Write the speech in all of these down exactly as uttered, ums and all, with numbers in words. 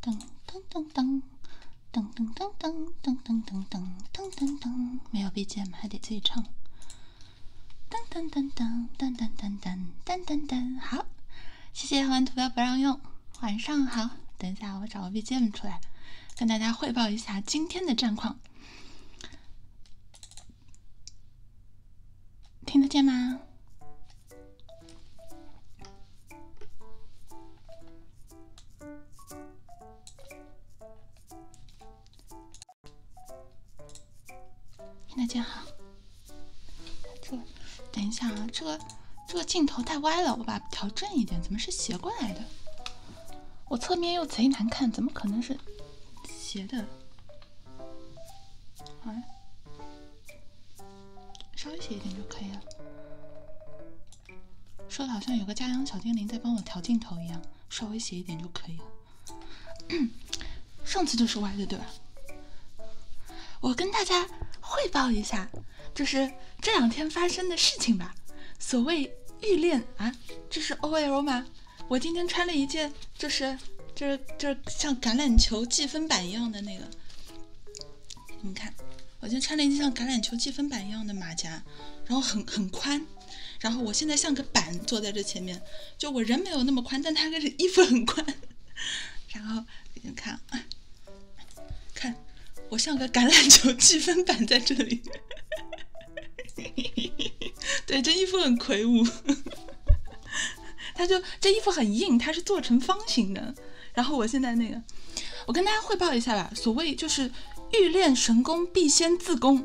噔噔噔噔噔噔噔噔噔噔噔噔噔噔，没有 B G M 还得自己唱。噔噔噔噔噔噔噔噔噔噔噔，好，谢谢玩图标不让用。晚上好，等一下我找个 B G M 出来，跟大家汇报一下今天的战况。听得见吗？听得见哈。这个等一下啊，这个这个镜头太歪了，我把它调正一点。怎么是斜过来的？我侧面又贼难看，怎么可能是斜的？啊，稍微斜一点就可以了。说的好像有个家养小精灵在帮我调镜头一样，稍微斜一点就可以了。上次就是歪的，对吧？我跟大家汇报一下，就是这两天发生的事情吧。所谓欲练啊，这是 O L 吗？我今天穿了一件，就是就是就是像橄榄球计分板一样的那个，你们看，我今天穿了一件像橄榄球计分板一样的马甲，然后很很宽，然后我现在像个板坐在这前面，就我人没有那么宽，但他这衣服很宽，然后你们看，看。我像个橄榄球计分板在这里，对，这衣服很魁梧，它就这衣服很硬，它是做成方形的。然后我现在那个，我跟大家汇报一下吧。所谓就是欲练神功，必先自宫。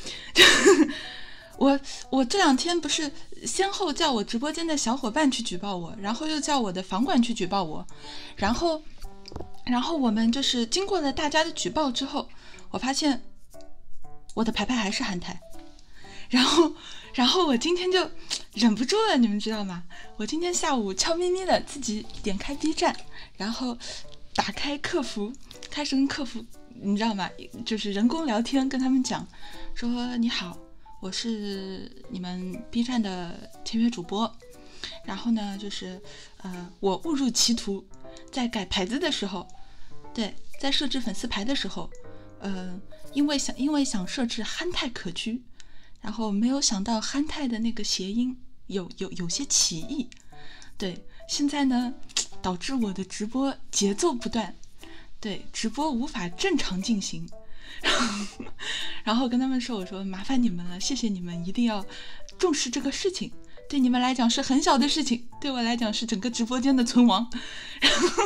我我这两天不是先后叫我直播间的小伙伴去举报我，然后又叫我的房管去举报我，然后然后我们就是经过了大家的举报之后。我发现我的牌牌还是憨态，然后，然后我今天就忍不住了，你们知道吗？我今天下午悄咪咪的自己点开 B 站，然后打开客服，开始跟客服，你知道吗？就是人工聊天，跟他们讲说：“你好，我是你们 B 站的签约主播，然后呢，就是呃，我误入歧途，在改牌子的时候，对，在设置粉丝牌的时候。”呃，因为想因为想设置憨态可掬，然后没有想到憨态的那个谐音有有有些歧义，对，现在呢导致我的直播节奏不断，对，直播无法正常进行，然后然后跟他们说，我说麻烦你们了，谢谢你们，一定要重视这个事情。对你们来讲是很小的事情，对我来讲是整个直播间的存亡。然后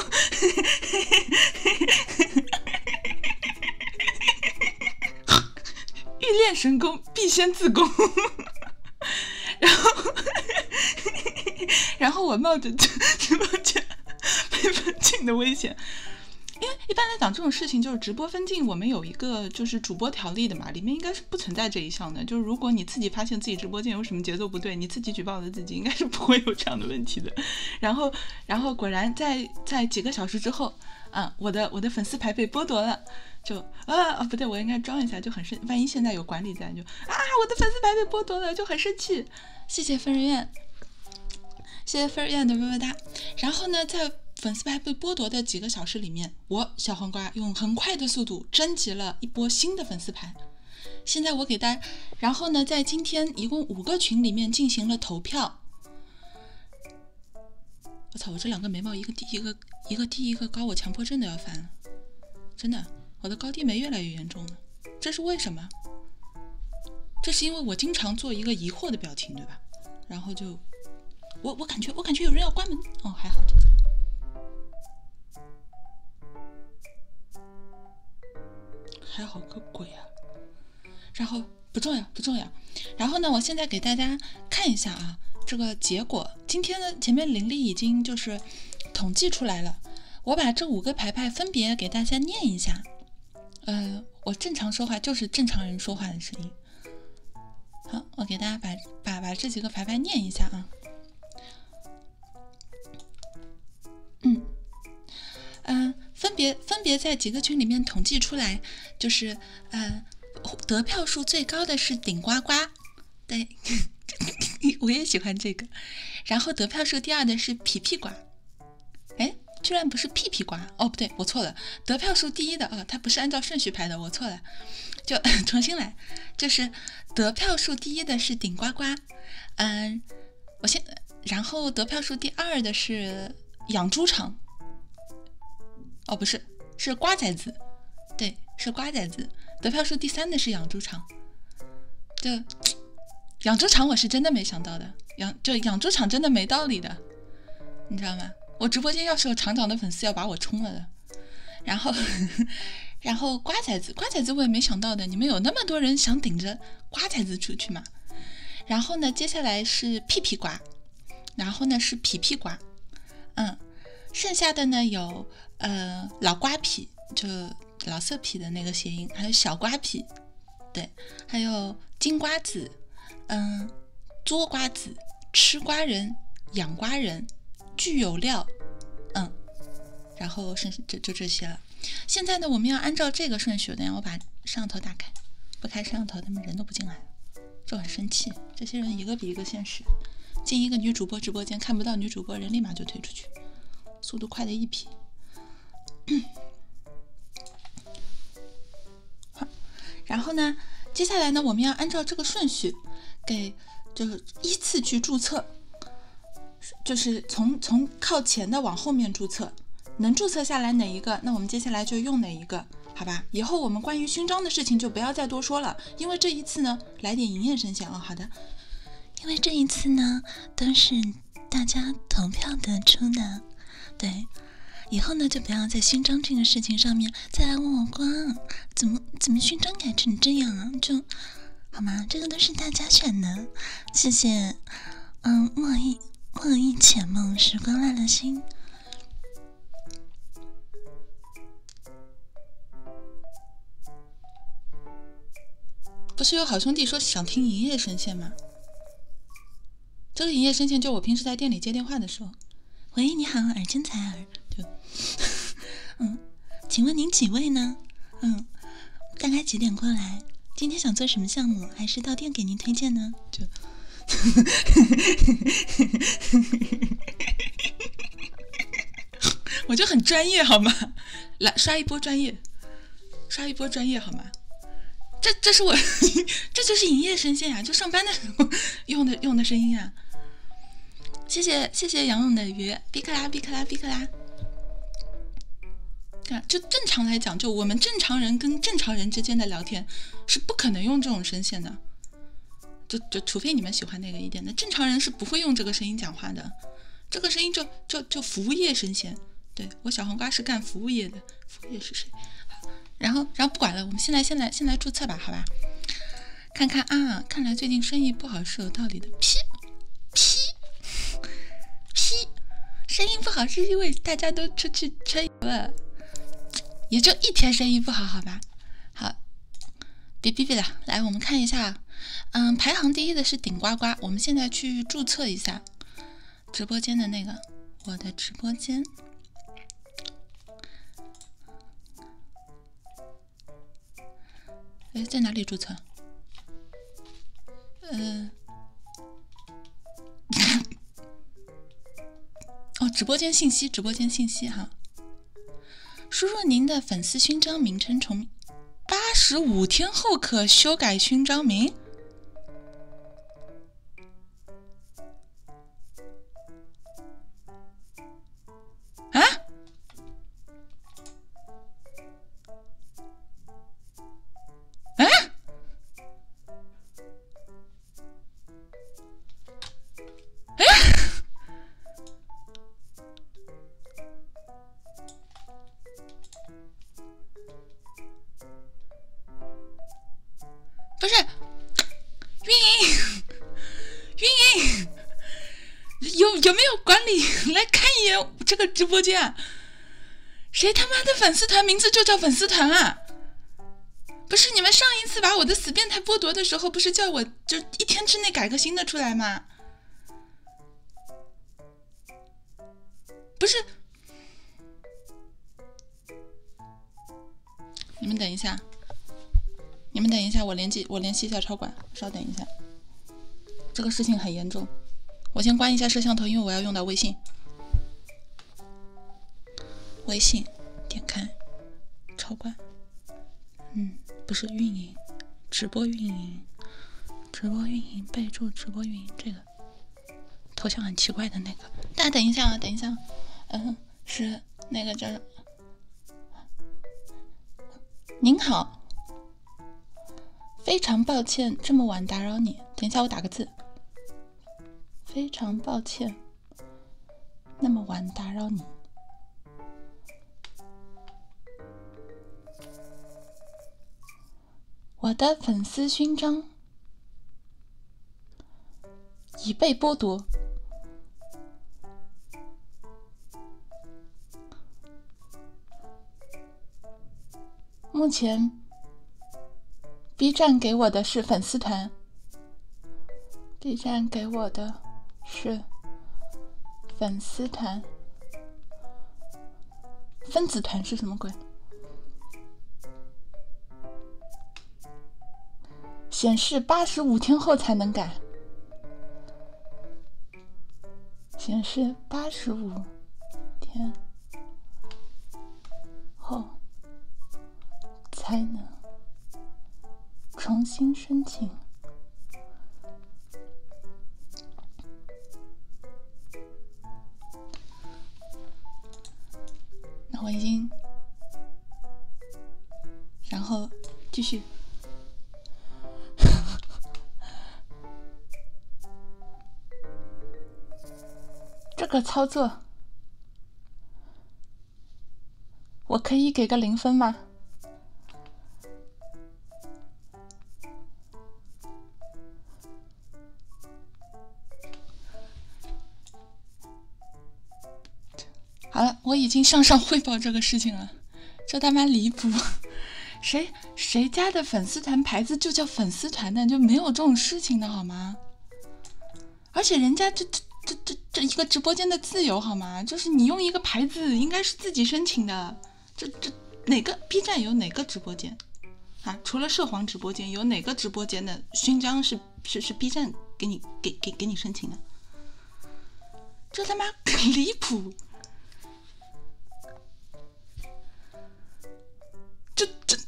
欲练神功，必先自宫。然后，然后我冒着直播间被分镜的危险，因为一般来讲这种事情就是直播分镜，我们有一个就是主播条例的嘛，里面应该是不存在这一项的。就是如果你自己发现自己直播间有什么节奏不对，你自己举报了自己，应该是不会有这样的问题的。然后，然后果然在在几个小时之后，嗯，我的我的粉丝牌被剥夺了。就啊不对，我应该装一下，就很生，万一现在有管理在，就啊我的粉丝牌被剥夺了，就很生气。谢谢分人院，谢谢分人院的么么哒。然后呢，在粉丝牌被剥夺的几个小时里面，我小黄瓜用很快的速度征集了一波新的粉丝牌。现在我给大家，然后呢，在今天一共五个群里面进行了投票。我操，我这两个眉毛一个低一个一个低一个高，我强迫症都要犯了，真的。我的高低眉越来越严重了，这是为什么？这是因为我经常做一个疑惑的表情，对吧？然后就，我我感觉我感觉有人要关门，哦，还好，还好个鬼啊！然后不重要不重要，然后呢，我现在给大家看一下啊，这个结果，今天的前面林丽已经就是统计出来了，我把这五个牌牌分别给大家念一下。呃，我正常说话就是正常人说话的声音。好，我给大家把把把这几个牌牌念一下啊。嗯，嗯、呃，分别分别在几个群里面统计出来，就是呃，得票数最高的是顶呱呱，对，我也喜欢这个。然后得票数第二的是皮皮瓜，哎， 居然不是屁屁瓜哦，不对，我错了，得票数第一的啊、哦，它不是按照顺序排的，我错了，就重新来，就是得票数第一的是顶呱呱，嗯，我先，然后得票数第二的是养猪场，哦，不是，是瓜崽子，对，是瓜崽子，得票数第三的是养猪场，就养猪场我是真的没想到的，养就养猪场真的没道理的，你知道吗？我直播间要是有厂长的粉丝要把我冲了的，然后然后瓜崽子瓜崽子我也没想到的，你们有那么多人想顶着瓜崽子出去吗？然后呢，接下来是屁屁瓜，然后呢是皮皮瓜，嗯，剩下的呢有呃老瓜皮，就老色皮的那个谐音，还有小瓜皮，对，还有金瓜子，嗯，作瓜子，吃瓜人，养瓜人。具有料，嗯，然后剩就就这些了。现在呢，我们要按照这个顺序。等一下我把摄像头打开，不开摄像头，他们人都不进来，就很生气。这些人一个比一个现实。进一个女主播直播间，看不到女主播，人立马就退出去，速度快的一批。好，然后呢，接下来呢，我们要按照这个顺序，给就是依次去注册。就是从从靠前的往后面注册，能注册下来哪一个，那我们接下来就用哪一个，好吧？以后我们关于勋章的事情就不要再多说了，因为这一次呢，来点营业声线哦。好的，因为这一次呢都是大家投票得出的，对，以后呢就不要在勋章这个事情上面再来问我光，怎么怎么勋章改成这样啊？就好吗？这个都是大家选的，谢谢，嗯，莫一。莫忆浅梦，时光乱了心。不是有好兄弟说想听营业声线吗？这个营业声线就我平时在店里接电话的时候。喂，你好，耳尖采耳。就，嗯，请问您几位呢？嗯，大概几点过来？今天想做什么项目？还是到店给您推荐呢？就。我就很专业好吗？来刷一波专业，刷一波专业好吗？这这是我，这就是营业声线呀，就上班的时候用的用的声音啊。谢谢谢谢杨勇的鱼，比克拉比克拉比克拉。就正常来讲，就我们正常人跟正常人之间的聊天是不可能用这种声线的。就就除非你们喜欢那个一点的，正常人是不会用这个声音讲话的。这个声音就就就服务业声线。对，我小黄瓜是干服务业的，服务业是谁？然后然后不管了，我们现在先来先来注册吧，好吧？看看啊，看来最近生意不好是有道理的。屁屁屁，生意不好是因为大家都出去春游了，也就一天生意不好，好吧？好，别逼逼了，来我们看一下。嗯，排行第一的是顶呱呱，我们现在去注册一下直播间的那个，我的直播间。哎，在哪里注册？呃，哦，直播间信息，直播间信息哈。输入您的粉丝勋章名称重，八十五天后可修改勋章名。啊？啊？啊？不是，运营，运营，有有没有管理来看一眼这个直播间啊？谁他妈的粉丝团名字就叫粉丝团啊？不是你们上一次把我的死变态剥夺的时候，不是叫我就一天之内改个新的出来吗？不是，你们等一下，你们等一下，我联系我联系一下超管，稍等一下，这个事情很严重，我先关一下摄像头，因为我要用到微信。 微信点开超管，嗯，不是运营，直播运营，直播运营，备注直播运营，这个头像很奇怪的那个，大家等一下啊，等一下，嗯，是那个叫您好，非常抱歉这么晚打扰你，等一下我打个字，非常抱歉那么晚打扰你。我的粉丝勋章已被剥夺，目前 B 站给我的是粉丝团 B 站给我的是粉丝团，分子团是什么鬼？显示八十五天后才能改，显示八十五天后才能重新申请。那我已经，然后继续。这个操作，我可以给个零分吗？好了，我已经向上汇报这个事情了，这他妈离谱！谁谁家的粉丝团牌子就叫粉丝团的，就没有这种事情的好吗？而且人家这这。这这这一个直播间的自由好吗？就是你用一个牌子应该是自己申请的。这这哪个 B 站有哪个直播间啊？除了涉黄直播间，有哪个直播间的勋章是是是 B 站给你给给给你申请的？这他妈离谱！这这。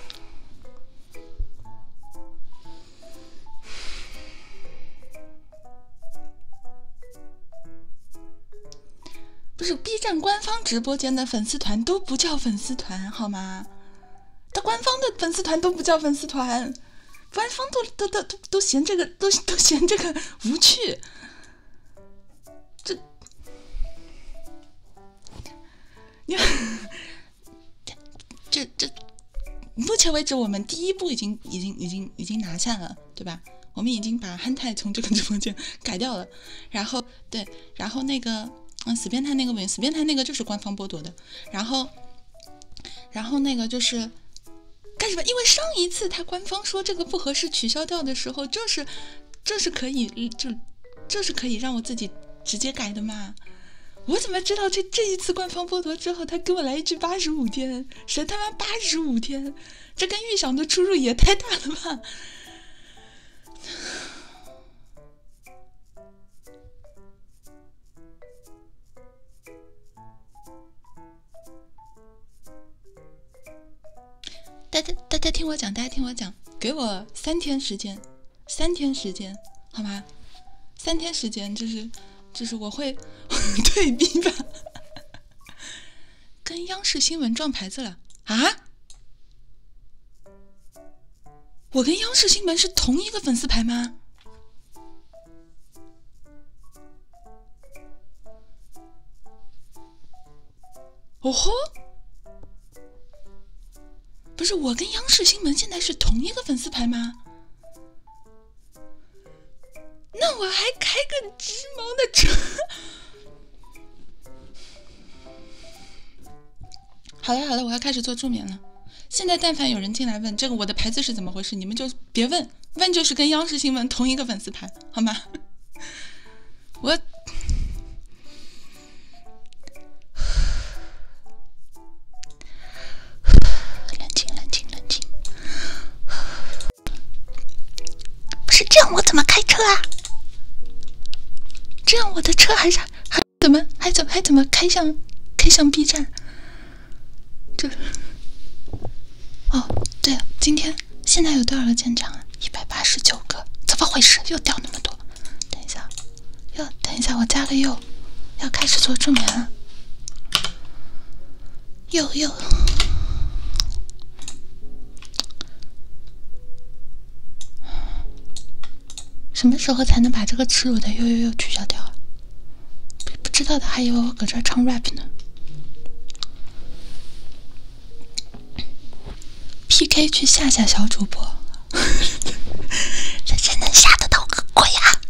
不是 B 站官方直播间的粉丝团都不叫粉丝团好吗？他官方的粉丝团都不叫粉丝团，官方都都都都都嫌这个都都嫌这个无趣。这，你这这，目前为止我们第一步已经已经已经已经拿下了，对吧？我们已经把憨态从这个直播间改掉了，然后对，然后那个。嗯，死变态那个文，死变态那个就是官方剥夺的，然后，然后那个就是干什么？因为上一次他官方说这个不合适取消掉的时候，这是这是可以就这是可以让我自己直接改的嘛？我怎么知道这这一次官方剥夺之后，他给我来一句八十五天，谁他妈八十五天？这跟预想的出入也太大了吧！大家大家听我讲，大家听我讲，给我三天时间，三天时间，好吗？三天时间，就是就是我会对 B 吧，跟央视新闻撞牌子了啊！我跟央视新闻是同一个粉丝牌吗？哦吼！不是，我跟央视新闻现在是同一个粉丝牌吗？那我还开个织毛的车？好了好了，我要开始做助眠了。现在但凡有人进来问这个我的牌子是怎么回事，你们就别问，问就是跟央视新闻同一个粉丝牌，好吗？我。这样我怎么开车啊？这样我的车还是还怎么还怎么还怎么开向开向 B 站？ 这哦，对了，今天现在有多少个舰长啊？一百八十九个，怎么回事？又掉那么多？等一下，又等一下，我加个又，要开始做助眠了。又又，什么时候才能把这个耻辱的又又又取消掉啊？不知道的还以为我搁这儿唱 rap 呢。P K 去吓吓小主播，这谁能吓得到个鬼啊！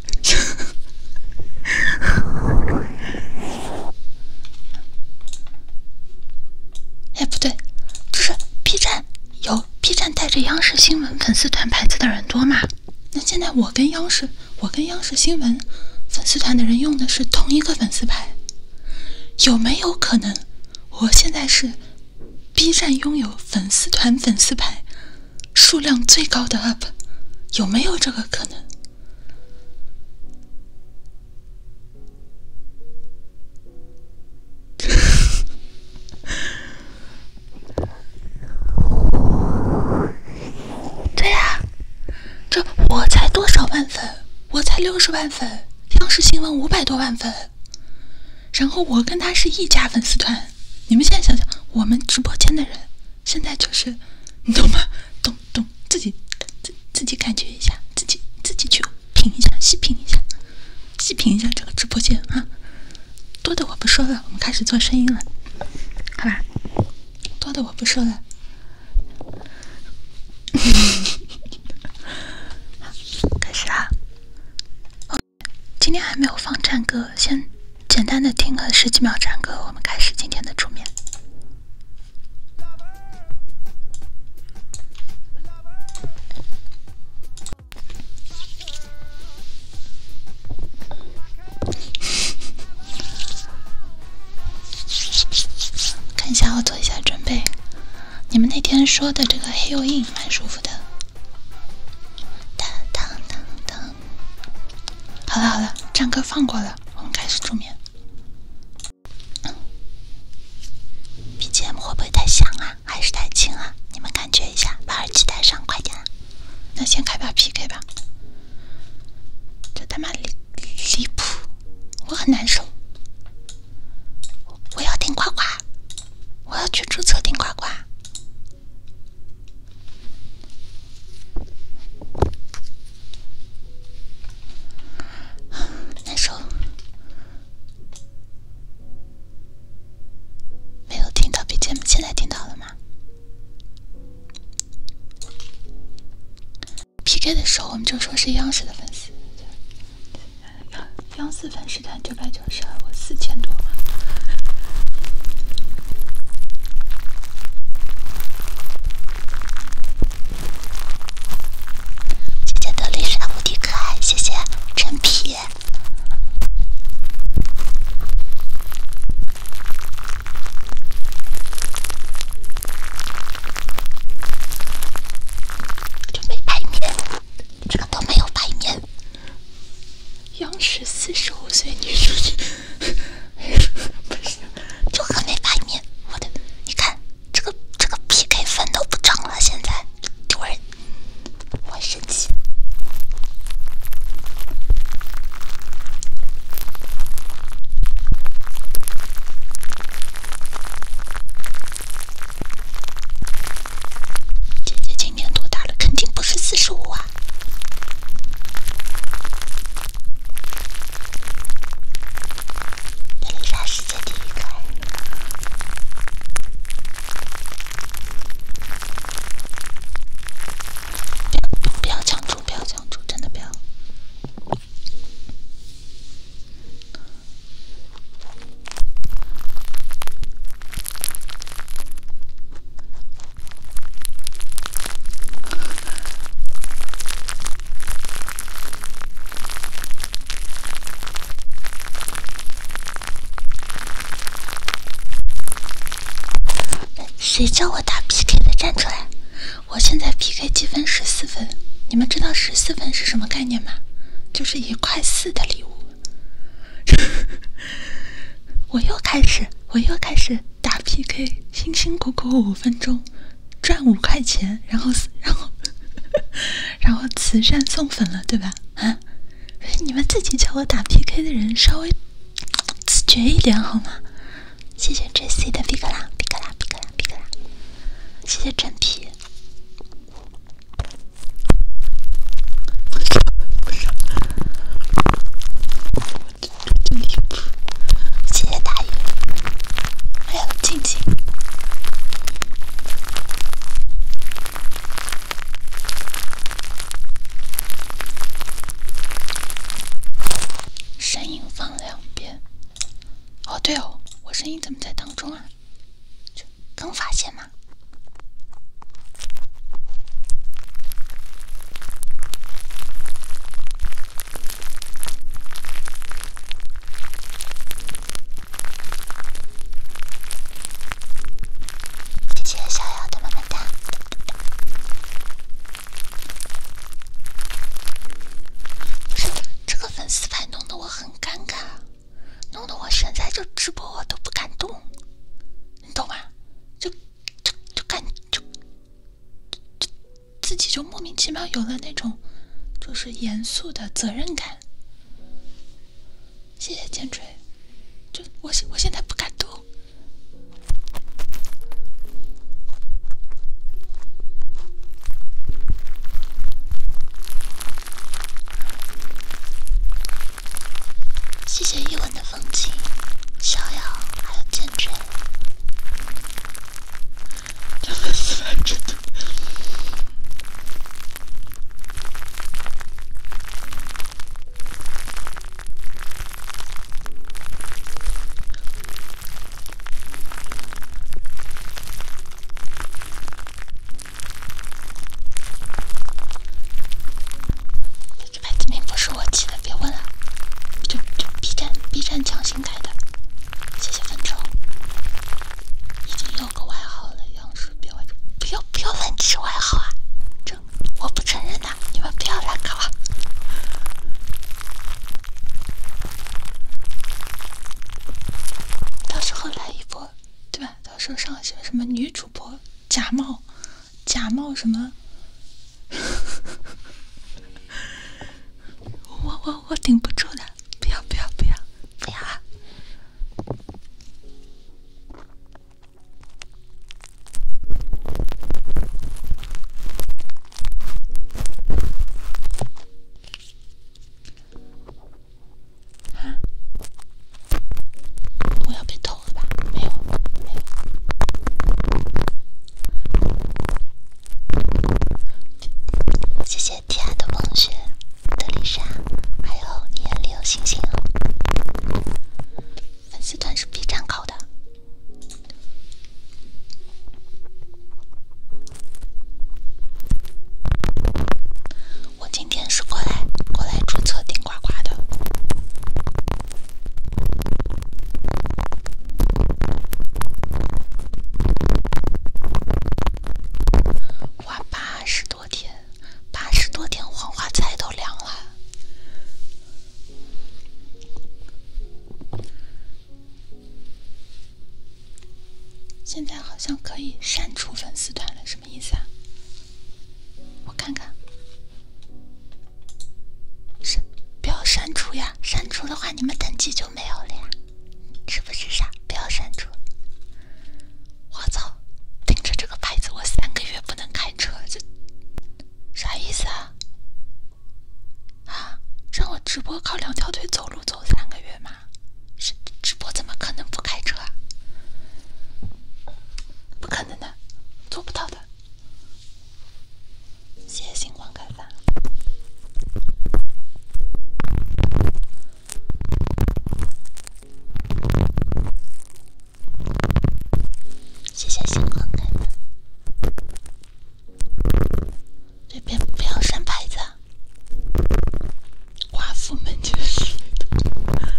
哎，不对，就是 B 站有 B 站带着央视新闻粉丝团牌子的人多嘛？那现在我跟央视，我跟央视新闻粉丝团的人用的是同一个粉丝牌，有没有可能我现在是 B 站拥有粉丝团粉丝牌数量最高的 U P？ 有没有这个可能？对呀、啊，这我才多少万粉？我才六十万粉，央视新闻五百多万粉，然后我跟他是一家粉丝团。你们现在想想，我们直播间的人现在就是，你懂吗？懂懂，自己自自己感觉一下，自己自己去品一下，细品一下，细品一下这个直播间啊。多的我不说了，我们开始做声音了，好吧？多的我不说了。开始啊！哦，今天还没有放战歌，先简单的听了十几秒战歌，我们开始今天的助眠。看一下，我做一下准备。你们那天说的这个黑又硬蛮舒服的。当当当当。好了好了，战歌放过了，我们开始助眠。B G M 会不会太响啊？还是太轻啊？你们感觉一下，把耳机戴上，快点。那先开把 P K 吧。这他妈离离谱，我很难受。我, 我要听呱呱，我要去注册听呱呱。难受。没有听到 B G M， 现在听到了吗 ？P K 的时候我们就说是央视的粉丝，央央视粉丝团九百九十二，我四千多。谢谢德丽莎无敌可爱，谢谢陈皮。就没排面，这个都没有排面。央视四十五岁女主角，不是，就很没排面。我的，你看这个这个 P K 分都不涨了，现在丢人，我生气。姐姐今年多大了？肯定不是四十五啊！德丽莎世界第一可爱。不要不要抢注，不要抢注，真的不要。谁叫我打 P K 的？站出来！我现在 P K 积分十四分，你们知道十四分是什么概念吗？就是一块四的礼物。我又开始，我又开始打打 P K， 辛辛苦苦五分钟赚五块钱，然后然后然后慈善送粉了，对吧？啊，你们自己叫我打 P K 的人稍微自觉一点好吗？谢谢 Jessie 的皮克拉皮克拉皮克拉皮克拉，谢谢真皮。谢谢大爷，还有静静。声音放两遍。哦，对哦，我声音怎么在当中啊？刚发现吗？谢谢逍遥的么么哒。不是，这个粉丝牌弄得我很尴尬，弄得我现在就直播我都不敢动，你懂吗？就就就感就就自己就莫名其妙有了那种就是严肃的责任感。谢谢剑锤，就我我现在不敢动。谢谢一吻的风景，逍遥还有剑锤。这粉丝牌真的。这牌子名不是我起的，别问了。就就 B 站 B 站强行改的，谢谢分手。已经有个外号了，杨树别外不要不要乱起外号啊！这我不承认的，你们不要乱搞啊！到时候来一波，对吧？到时候上些什么女主播假冒假冒什么？我我我顶不住的。不要不要不要不要啊！啊！我要被偷了吧？没有没有。谢谢提亚的梦雪、德丽莎，还有你眼里有星星哦。粉丝团是 B 站搞的。我今天是过来过来注册顶呱呱的。哇，八十多天，八十多天黄花菜都凉了。现在好像可以删除粉丝团了，什么意思啊？我看看，是不要删除呀？删除的话，你们等级就没有了呀，是不是傻？不要删除！我操，盯着这个牌子，我三个月不能开车，这啥意思啊？啊，让我直播靠两条腿走路走三个月吗？是直播怎么可能不开车啊？不可能的，做不到的。谢谢星光开发。谢谢星光开发。对，别不要删牌子啊！寡妇们就是。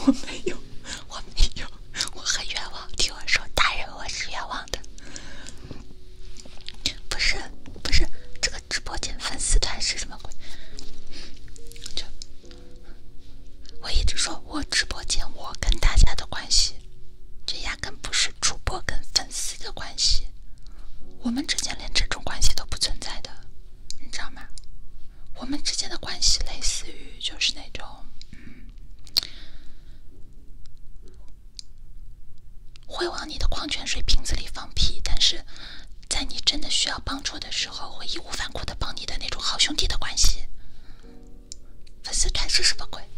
我没有，我没有，我很冤枉。听我说，大人，我是冤枉的。不是，不是，这个直播间粉丝团是什么鬼？就我一直说，我直播间我跟大家的关系，这压根不是主播跟粉丝的关系，我们之间连这种关系都不存在的，你知道吗？我们之间的关系类似于就是那种，嗯，会往你的矿泉水瓶子里放屁，但是在你真的需要帮助的时候，会义无反顾的帮你的那种好兄弟的关系。粉丝团是什么鬼？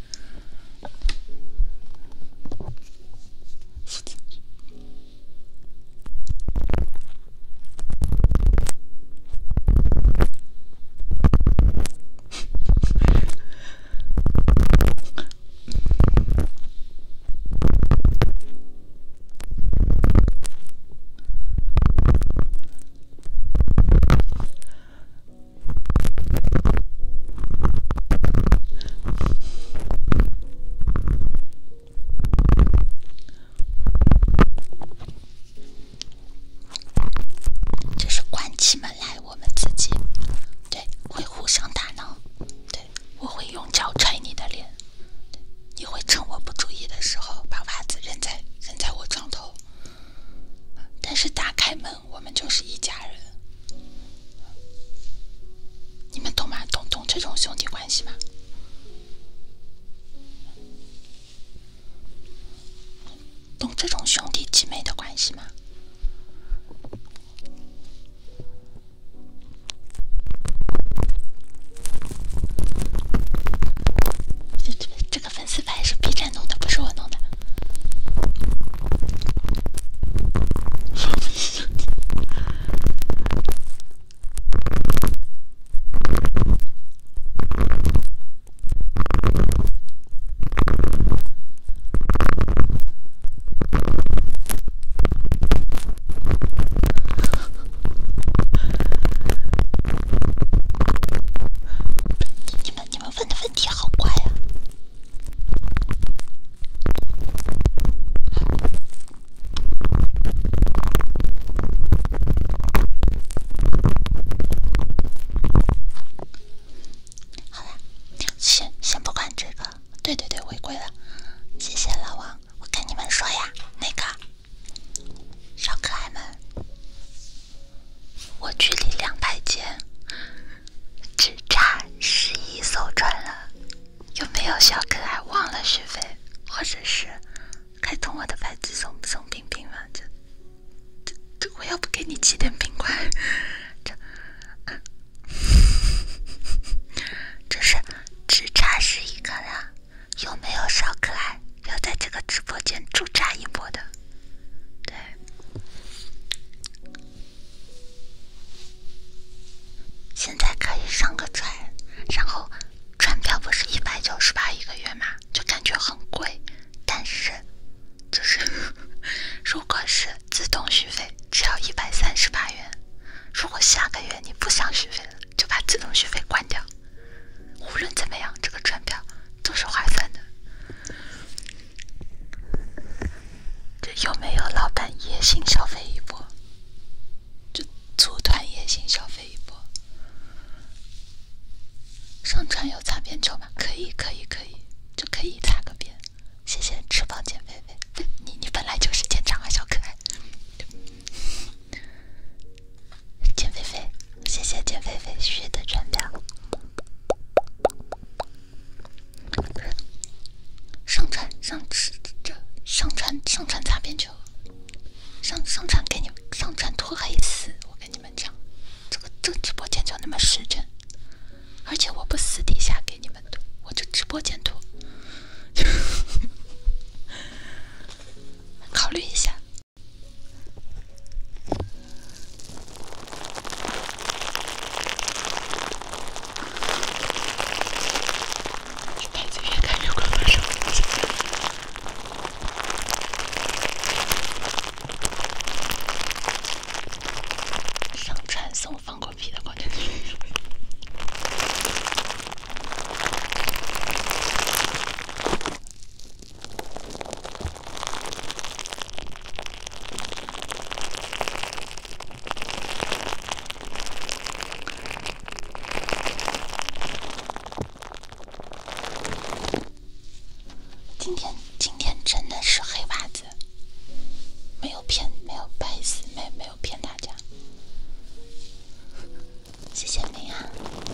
今天真的是黑袜子，没有骗，没有不好意思，没没有骗大家。谢谢你啊。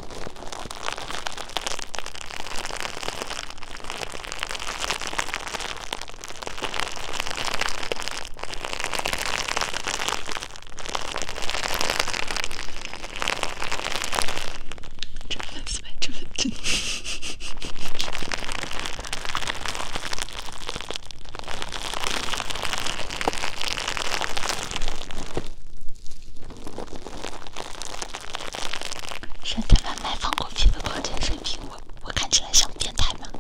这粉丝牌，这粉真。深圳外卖放过屁的保健水平，我我看起来像变态吗？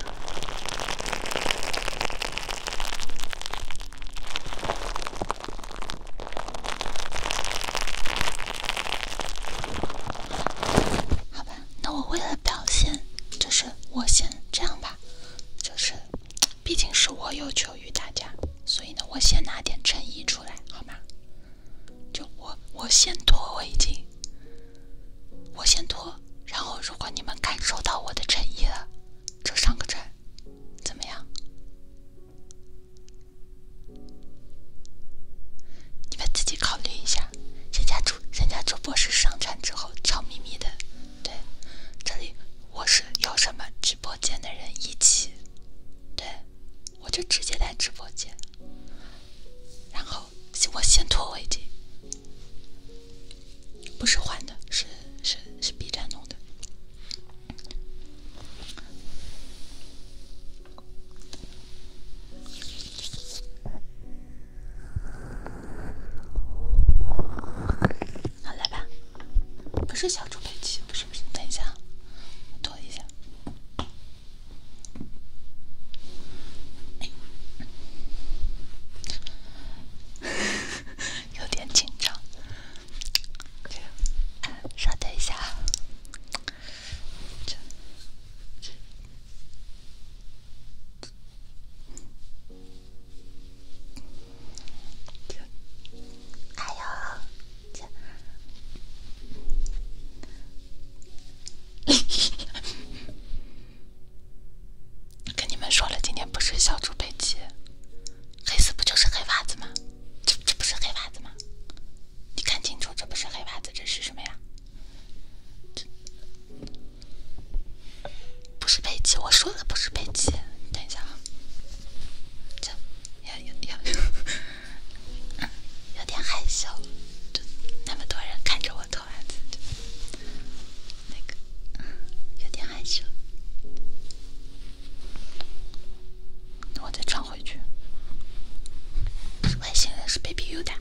好吧，那我为了表现，就是我先这样吧，就是毕竟是我有求于大家，所以呢，我先拿点诚意出来，好吗？就我我先脱围巾。我先脱，然后如果你们感受到我的诚意了，就上个船，怎么样？你们自己考虑一下。人家主人家主播是上船之后悄咪咪的，对，这里我是有什么直播间的人一起，对，我就直接在直播间，然后我先脱围巾，不是换的，是。是是 B 站弄的。好来吧，不是小猪佩奇，不是不是，等一下，我脱一下。哎，有点紧张。稍等一下，这这这，哎呦，这跟你们说了，今天不是小猪佩奇，黑丝不就是黑袜子吗？这这不是黑袜子吗？你看清楚，这不是黑袜子，这是什么呀？不是佩奇，我说了不是佩奇。等一下啊，这要要要，有点害羞，就那么多人看着我脱袜子，就那个有点害羞。我再穿回去。不是外星人，是 Baby Yoda。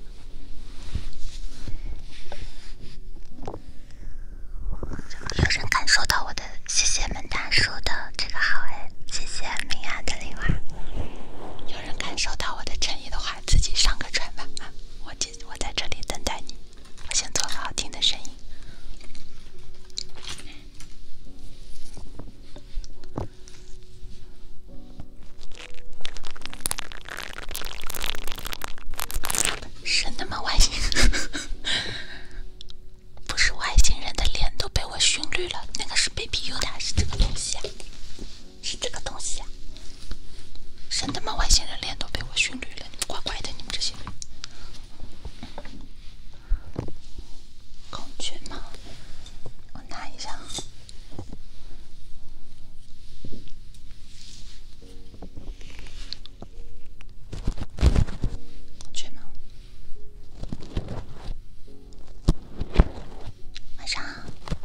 有人感受到我的谢谢门大叔的这个好哎，谢谢明雅的礼物。有人感受到我的诚意的话，自己上个船吧啊！我这我在这里等待你，我先做个好听的声音。是那么外星人。不是外星人的脸都被我熏绿了，那个是 Baby Yoda， 是这个东西啊，是这个东西啊，是他妈外星人脸都被我熏绿了，你们怪怪的，你们这些孔雀吗？我拿一下。孔雀吗？晚上好。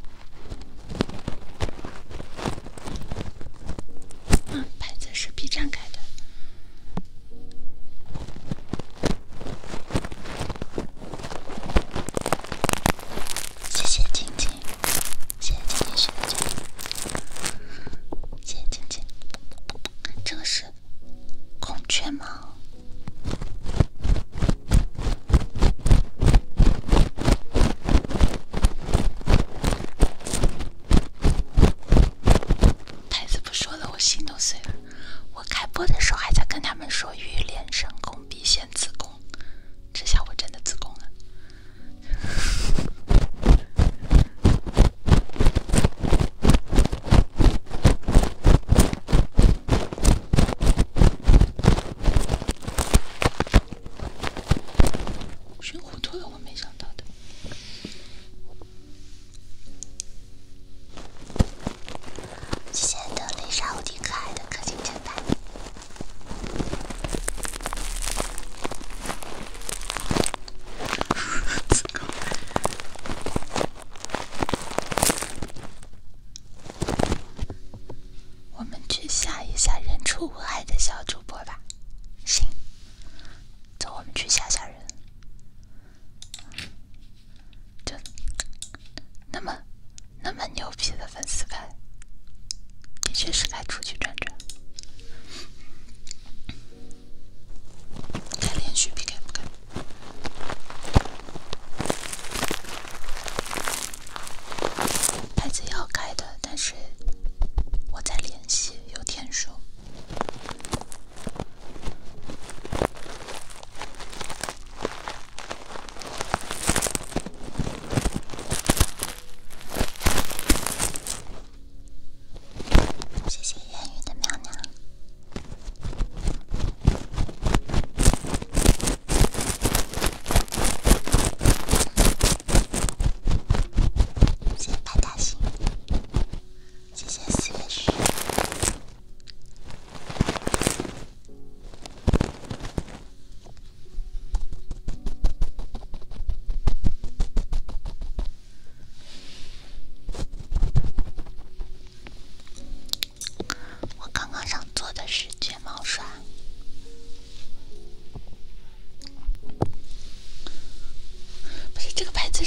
嗯，牌子是 B 站改的。谢谢晶晶，谢谢晶晶学姐，谢谢晶晶。这个是孔雀吗？牌子不说了，我心都碎了。我开播的时候还在跟他们说欲练神功必先自宫，这下我真的自宫了。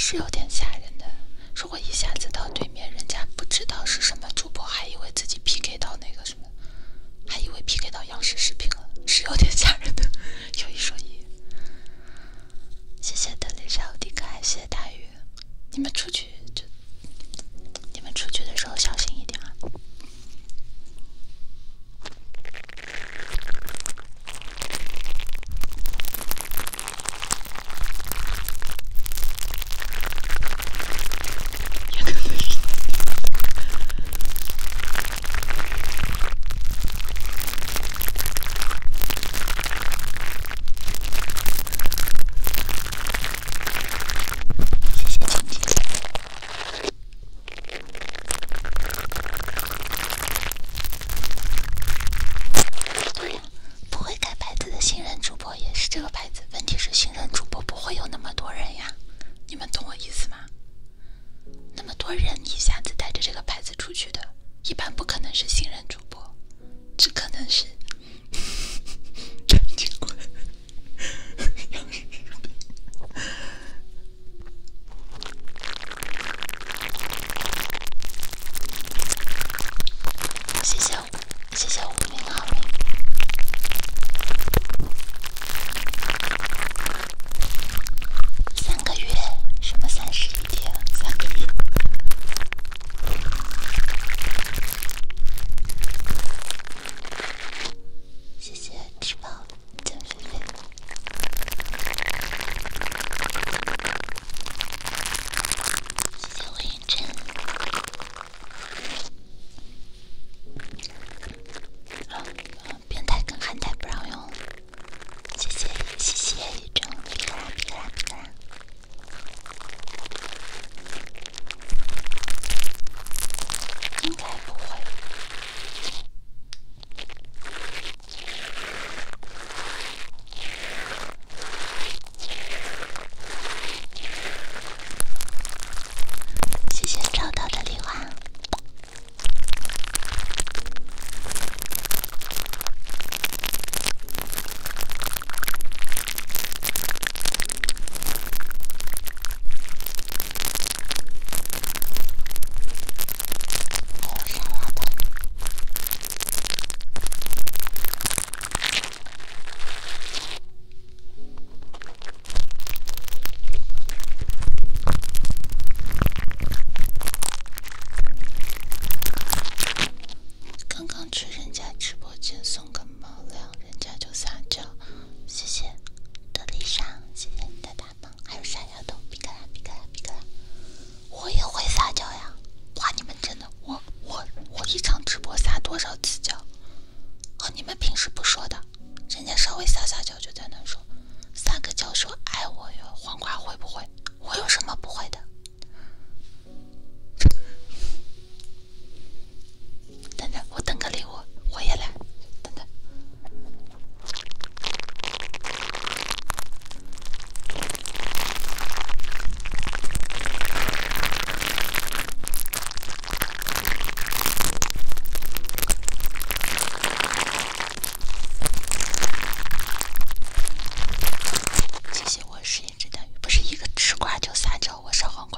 是有点吓人的。如果一下子到对面，人家不知道是什么主播，还以为自己 P K 到那个什么，还以为 P K 到央视视频了，是有点吓人的。有一说一。谢谢德丽莎，迪可爱，谢谢大鱼。你们出去就，你们出去的时候小心一点啊。是一只蛋鱼，不是一个吃瓜就撒娇。我是黄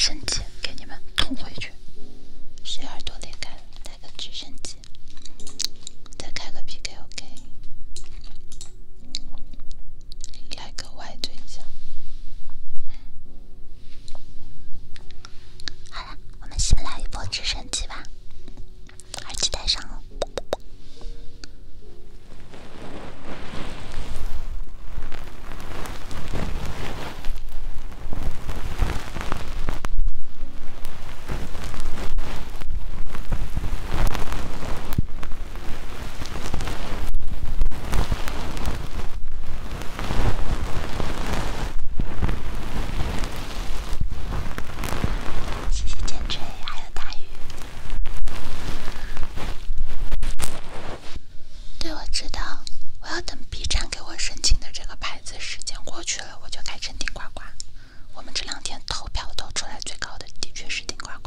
升机给你们捅回去，谁耳朵裂开了带个直升机，再开个 P K OK， 来个外对象。好了，我们先来一波直升机吧，耳机戴上哦。谢谢剑锤，还有大鱼。对，我知道，我要等 B 站给我申请的这个牌子时间过去了，我就改成顶呱呱。我们这两天投票投出来最高的的确是顶呱呱。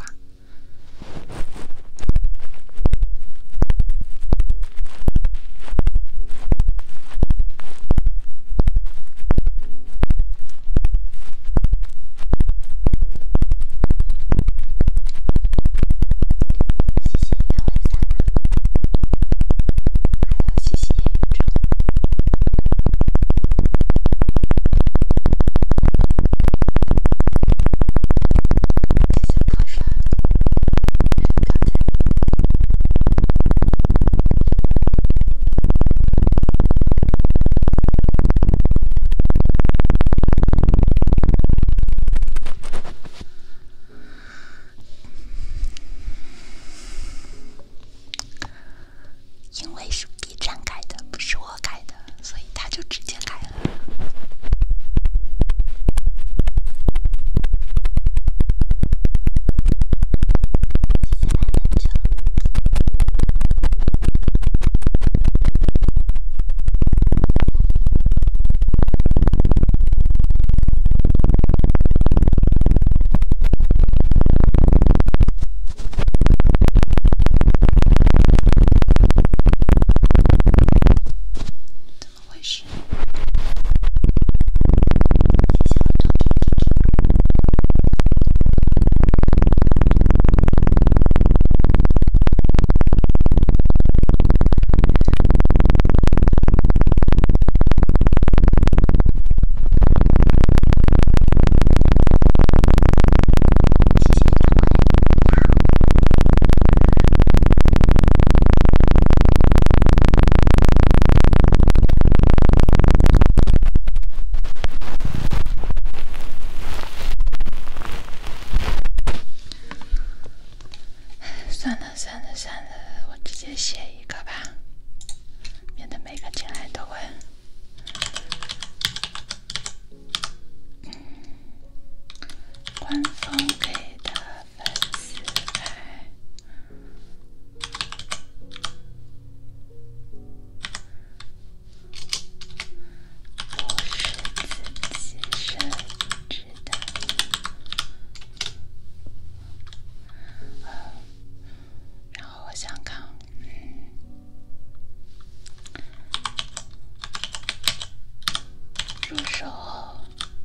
谢谢原味萨娜，还有谢谢夜宇宙。谢谢破帅，还有表仔。因为是 B 站改的，不是我改的，所以他就直接改了。谢谢万能球。怎么回事？谢谢我周 K K K。谢谢两位，你好。算了算了算了，我直接写一个吧，免得每个进来都问。官方给的粉丝牌，不是自己设置的。然后我想看，嗯，入手后，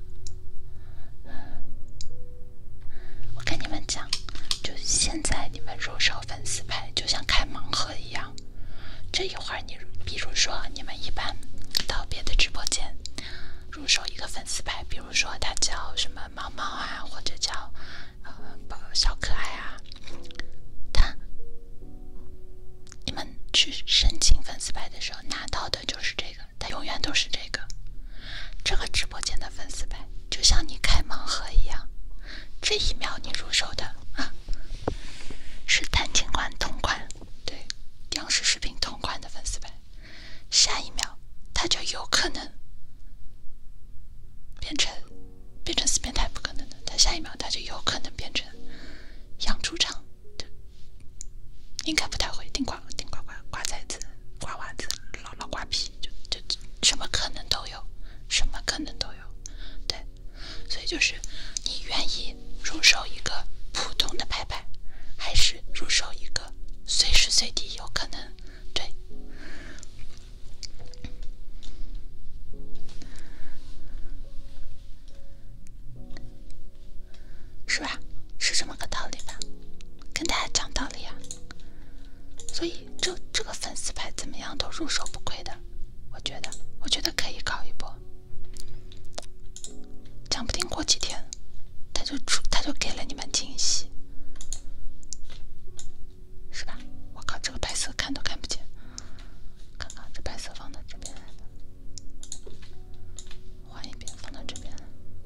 我跟你们讲，就现在你们入手粉丝牌就像开盲盒一样。这一会儿你，比如说你们一般到别的直播间入手一个粉丝牌，比如说它叫什么猫猫啊，或者叫呃宝小可爱啊，它你们去申请粉丝牌的时候拿到的就是这个，它永远都是这个。这个直播间的粉丝牌就像你开盲盒一样，这一秒你入手的啊是弹琴馆同款，对，央视视频同款的粉丝牌，下一秒它就有可能变成变成四变态，不可能的，它下一秒它就有可能变成养猪场，对，应该不太会，顶呱顶呱呱瓜崽子、瓜娃子、老老瓜皮，就就什么可能都有，什么可能都有，对，所以就是你愿意入手一个普通的牌牌，还是入手一个随时随地有可能，对，是吧？ 所以这这个粉丝牌怎么样都入手不亏的，我觉得，我觉得可以搞一波，讲不定过几天他就出，他就给了你们惊喜，是吧？我靠，这个白色看都看不见，看看这白色放到这边来的，换一遍放到这边。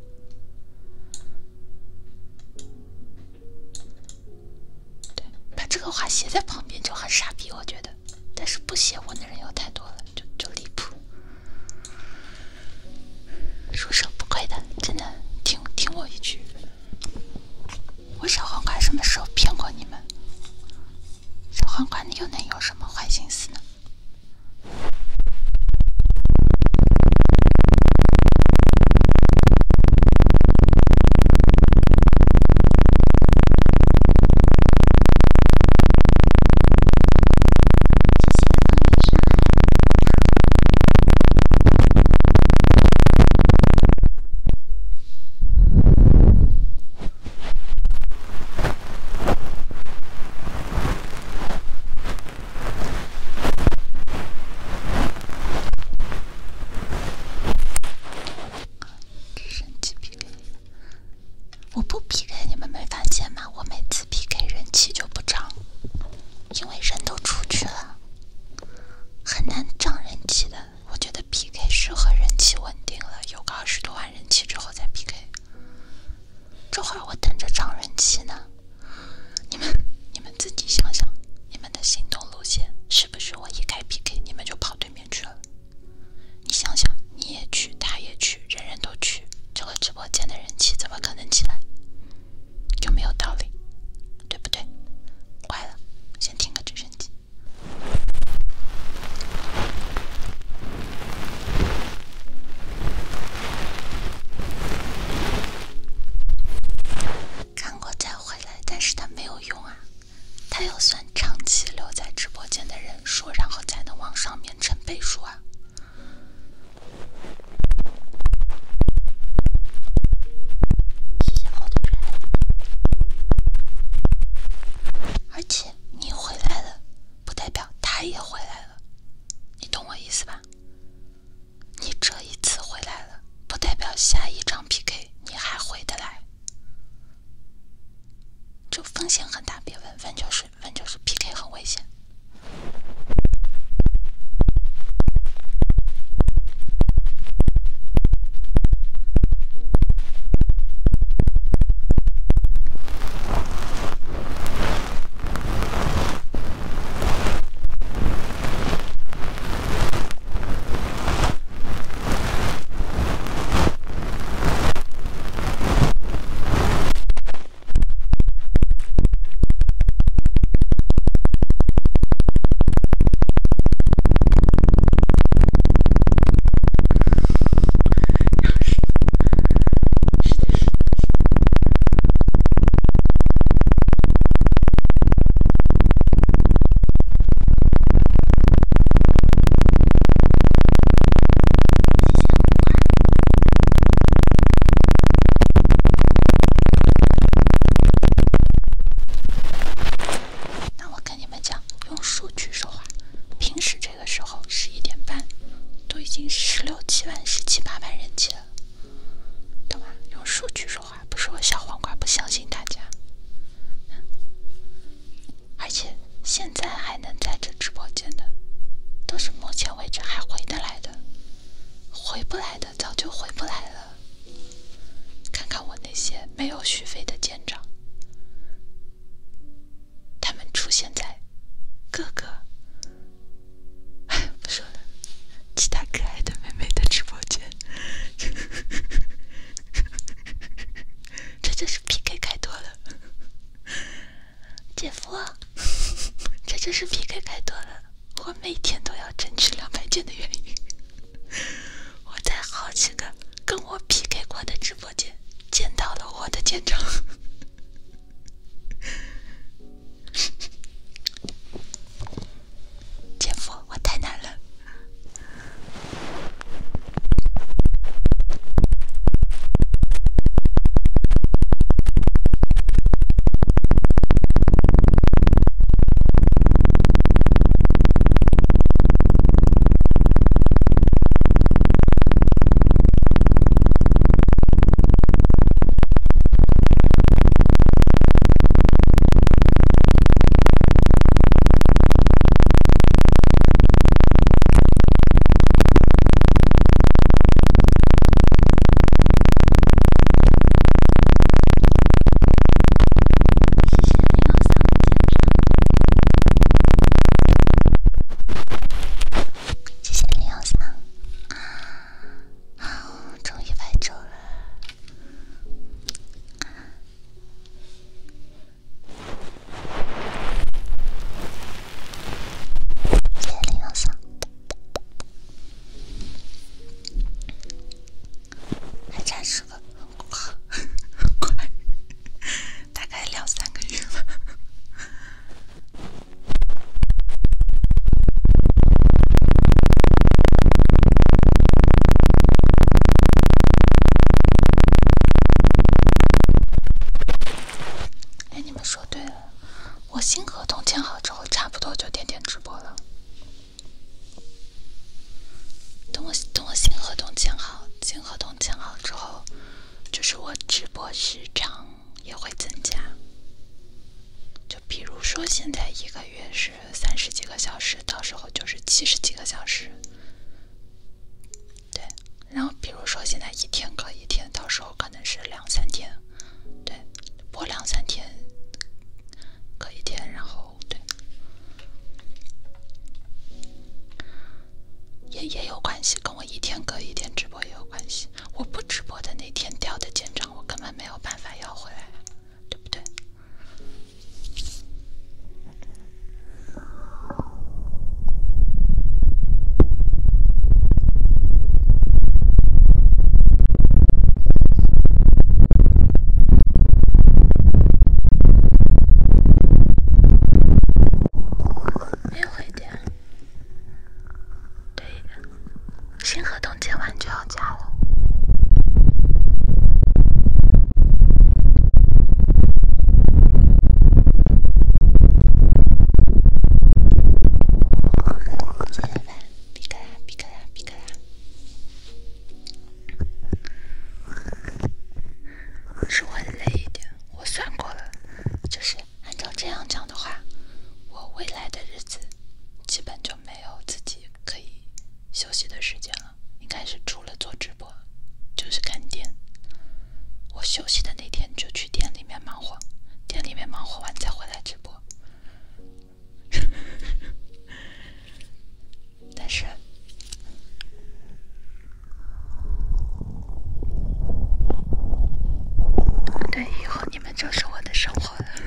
对，把这个话写在旁边就很傻逼，我觉得。但是不写文的人有太多了，就就离谱。入手不亏的，真的，听听我一句。我小黄瓜什么时候骗过你们？小黄瓜，你又能有什么坏心思呢？我不 P K 你们没发现吗？我每次 P K 人气就不涨，因为人都出去了，很难涨人气的。我觉得 P K 适合人气稳定了，有个二十多万人气之后再 P K。这会儿我等着涨人气呢。你们你们自己想想，你们的行动路线是不是我一开 P K 你们就跑对面去了？你想想，你也去，他也去，人人都去，这个直播间的人气怎么可能起来？有没有道理？对不对？坏了，先听个直升机。看过再回来，但是它没有用啊，它要算长期留在直播间的人数，然后才能往上面乘倍数啊。而且你回来了，不代表他也回来了，你懂我意思吧？你这一次回来了，不代表下一场 P K 你还回得来，就风险很大。别问，问就是问就是 P K 很危险。现在还能在这直播间的，都是目前为止还回得来的，回不来的早就回不来了。看看我那些没有续费的舰长，他们出现在各个不说了，其他可爱的妹妹的直播间，这就是 P K 开多了，姐夫。这就是 P K 开多了，我每天都要争取两百件的原因。我在好几个跟我 P K 过的直播间见到了我的舰长。姐夫，我太难了。 我新合同签好之后，差不多就天天直播了。等我等我新合同签好，新合同签好之后，就是我直播时长也会增加。就比如说现在一个月是三十几个小时，到时候就是七十几个小时。对，然后比如说现在一天隔一天，到时候可能是两三天。对，播两三天隔一天，然后对。也也有关系，跟我一天隔一天直播也有关系。我不直播的那天掉的肩章，我根本没有办法要回来，对不对？没有回电。对，新合同签完就要加了。接着吧，比克拉，比克拉，比克拉。是我很累一点，我算过了，就是按照这样讲的话，我未来的日子基本就没有自己可以休息的时间了，应该是除了做直播就是看店。我休息的那天就去店里面忙活，店里面忙活完再回来直播。但是对，以后你们就是我的生活了。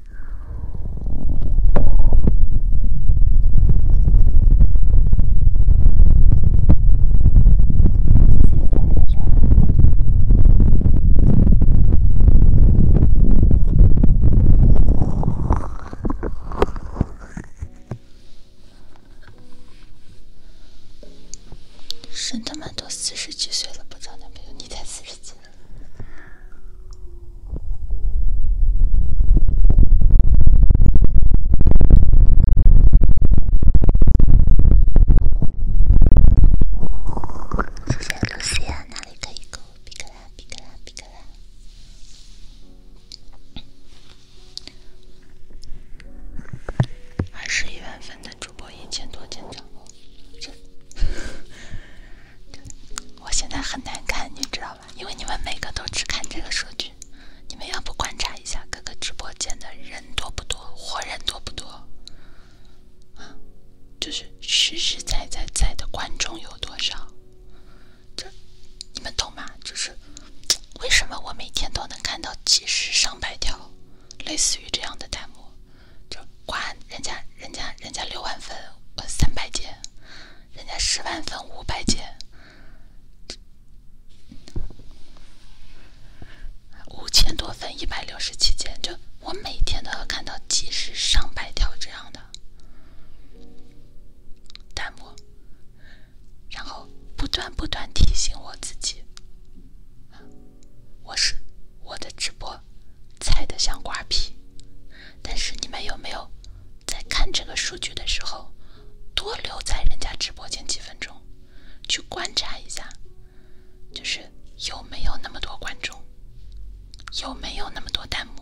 沈他妈都四十几岁了，不找男朋友，你才四十几了。谢谢露西亚，哪里可以勾？比克拉，比克拉，比克拉。二十一万粉的主播一千多件账号，这我现在很难看，你知道吧？因为你们每个都只看这个数据，你们要不观察一下各个直播间的人多不多，活人多不多啊？就是实实在在在的观众有多少？这你们懂吗？就是为什么我每天都能看到几十上百条类似于这样的弹幕？就夸人家人家人家六万粉我三百件，人家十万粉五百件，五千多粉一百六十七件，就我每天都要看到几十上百条这样的弹幕，然后不断不断提醒我自己，我是我的直播菜的像瓜皮。但是你们有没有在看这个数据的时候，多留在人家直播间几分钟，去观察一下，就是有没有那么多观众，有没有那么多弹幕，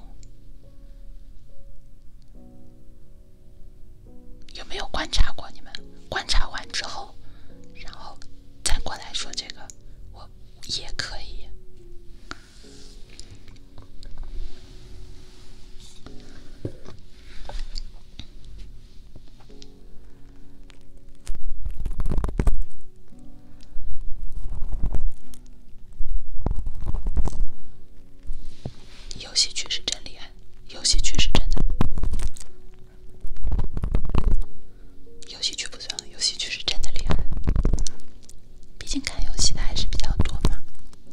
有没有观察过？你们观察完之后，然后再过来说这个，我也可以。游戏区是真厉害，游戏区是真的。游戏区不算，游戏区是真的厉害。毕竟看游戏的还是比较多嘛。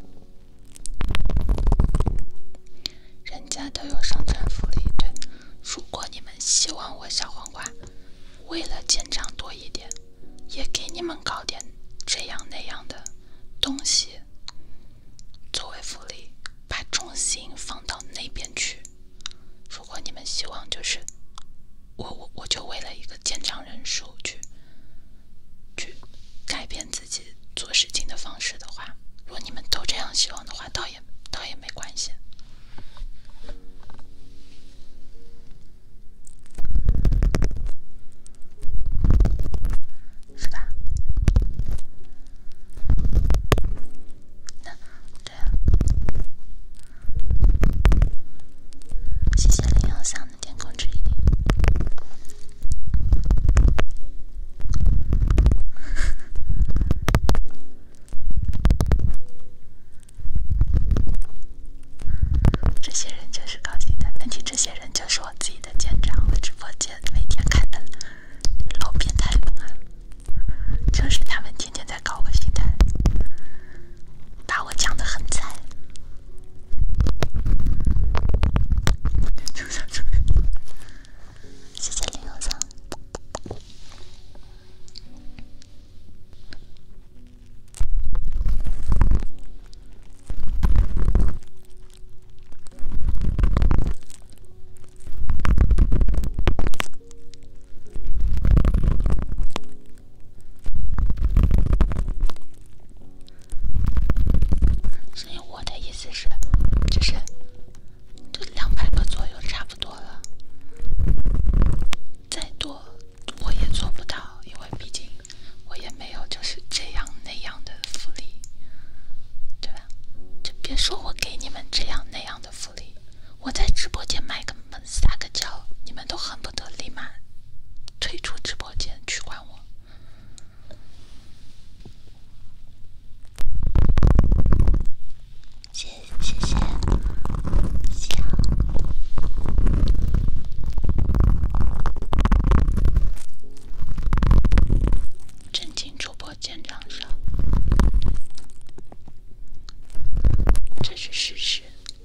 人家都有上传福利，对。如果你们希望我小黄瓜为了建账多一点，也给你们搞点这样那样的东西作为福利，把重心放到那边去。如果你们希望就是我我我就为了一个见涨人数去去改变自己做事情的方式的话，如果你们都这样希望的话，倒也倒也没关系。是吧？那对啊，谢谢零幺三的天空之翼。这些人就是高兴的，问题这些人就是我自己的舰长，我直播间每天看的老变态们啊，就是他们天天在搞我心态，把我讲得很惨。谢谢零幺三。所以我的意思是，就是就两百个左右差不多了，再多我也做不到，因为毕竟我也没有就是这样那样的福利，对吧？就别说我给你们这样那样的福利，我在直播间卖个萌撒个娇，你们都恨不得立马退出直播间取关我。谢谢谢小正经主播舰长少，这是事实。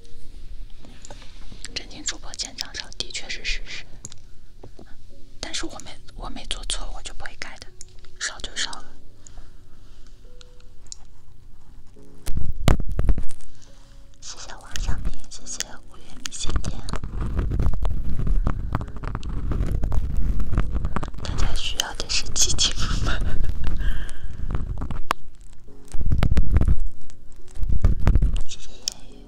正经主播舰长少的确是事实，但是我没我没做错，我就不会改的，少就少了。谢谢王小明，谢谢五月米线店。大家需要的是积极服吗？谢谢言语。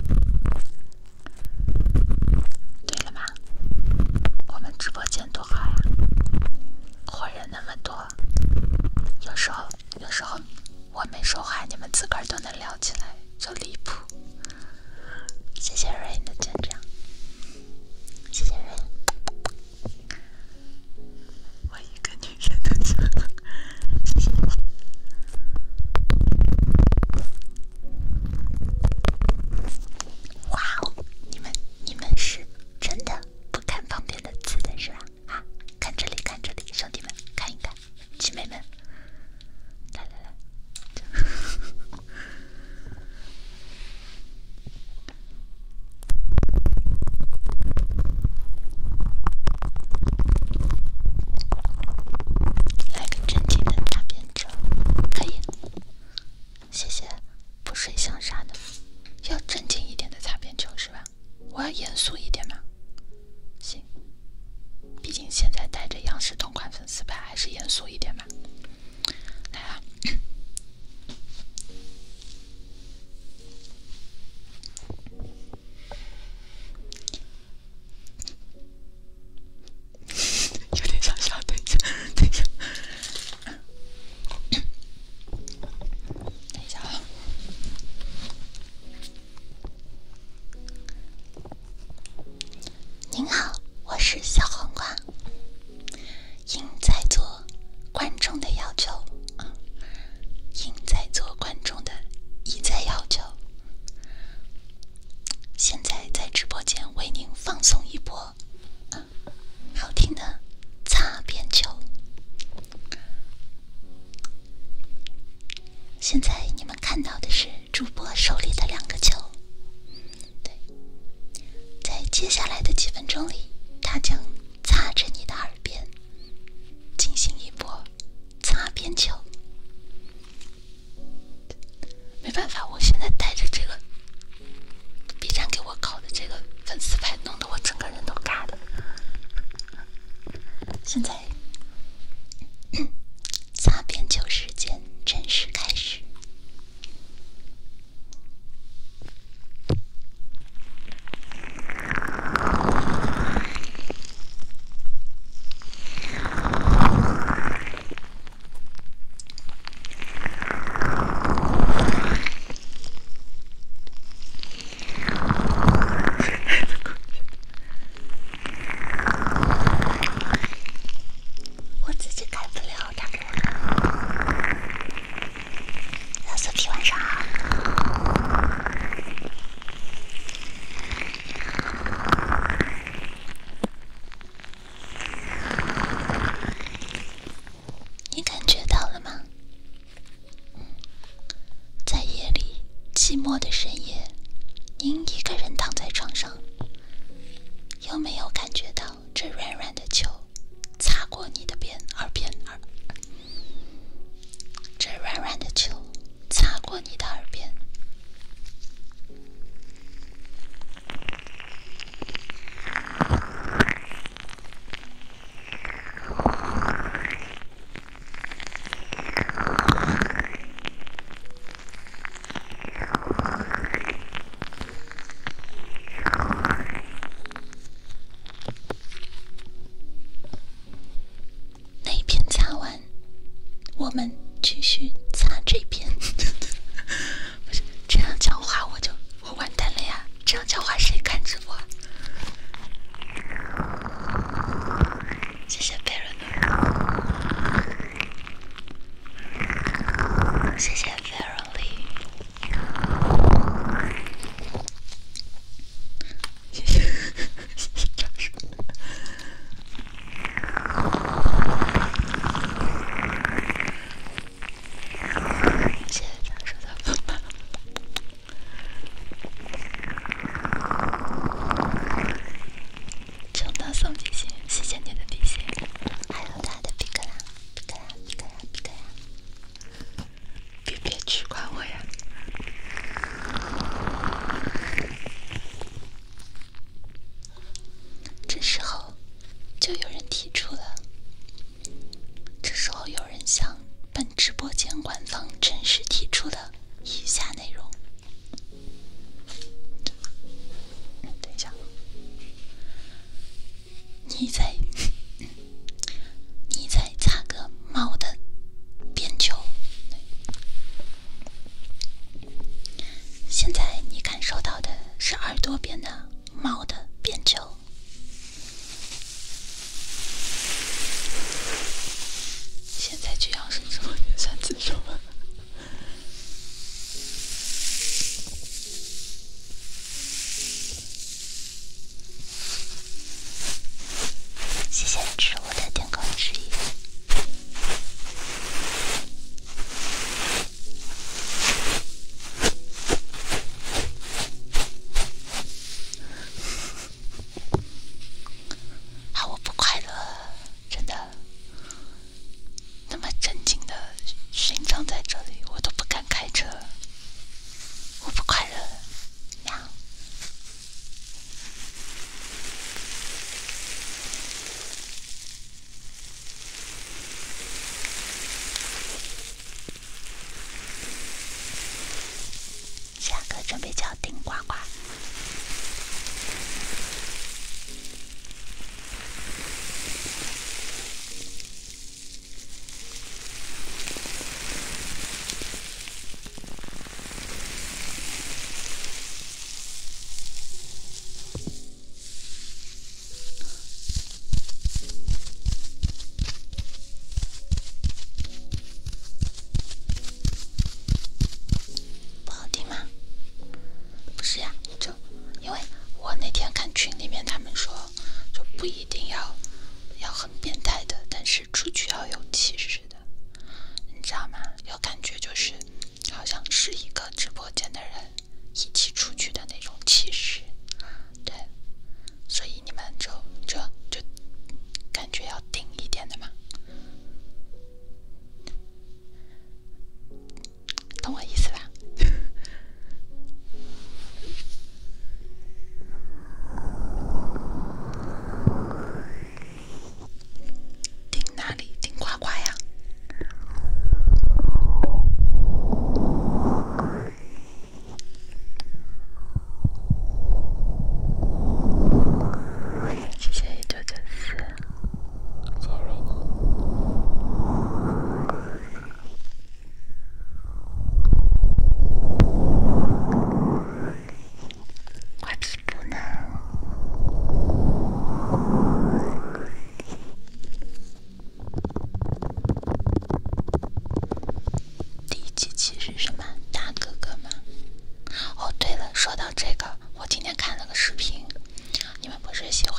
对了嘛，我们直播间多好呀，活人那么多，有时候有时候我没说话，你们自个儿都能聊起来，就离谱。谢谢 Rain 的舰长，谢谢 Rain。我一个女人的舰长，谢谢。哇哦，你们你们是真的不看旁边的字的是吧？啊，看这里看这里，兄弟们看一看，姐妹们，来来来。来个正经的大变者，可以。谢谢不睡想啥的，要正经一点的擦边球是吧？我要严肃一点嘛。行，毕竟现在带着央视同款粉丝牌，还是严肃一点嘛。来啊！有点想笑，等一下，等一下，等一下啊！您好，我是小黄瓜，应在座观众的要求，嗯，应在座观众的一再要求，现在在直播间为您放送一波，嗯，好听的擦边球。现在你们看到的是主播手里的两个球，对，在接下来的几分钟里，他将擦着你的耳边进行一波擦边球。没办法，我现在带着这个 B 站给我搞的这个粉丝牌，弄得我整个人都尬的。 现在擦边球时间正式开始。我自己开不了，他给我开。老色皮晚上好。你感觉到了吗？在夜里寂寞的深夜，您一个人躺在床上，有没有感觉到这软软的球擦过你的边耳边耳？这软软的球擦过你的耳边。那一边擦完，我们继续擦这边。不是这样讲话，我就我完蛋了呀！这样讲话谁看直播？谢谢贝伦诺，谢谢贝伦丽，谢谢谢谢张叔。谢谢张叔的粉粉，穷到送进心，谢谢你的比心，还有他的比克拉，比克拉，比克拉，比克拉，别别取关我呀！这时候就有人提出了，这时候有人向本直播间官方正式提出了以下内容。等一下，你在你在擦个猫的边球，现在你感受到的是耳朵边的猫的边球。现在就要是直播间算自首了。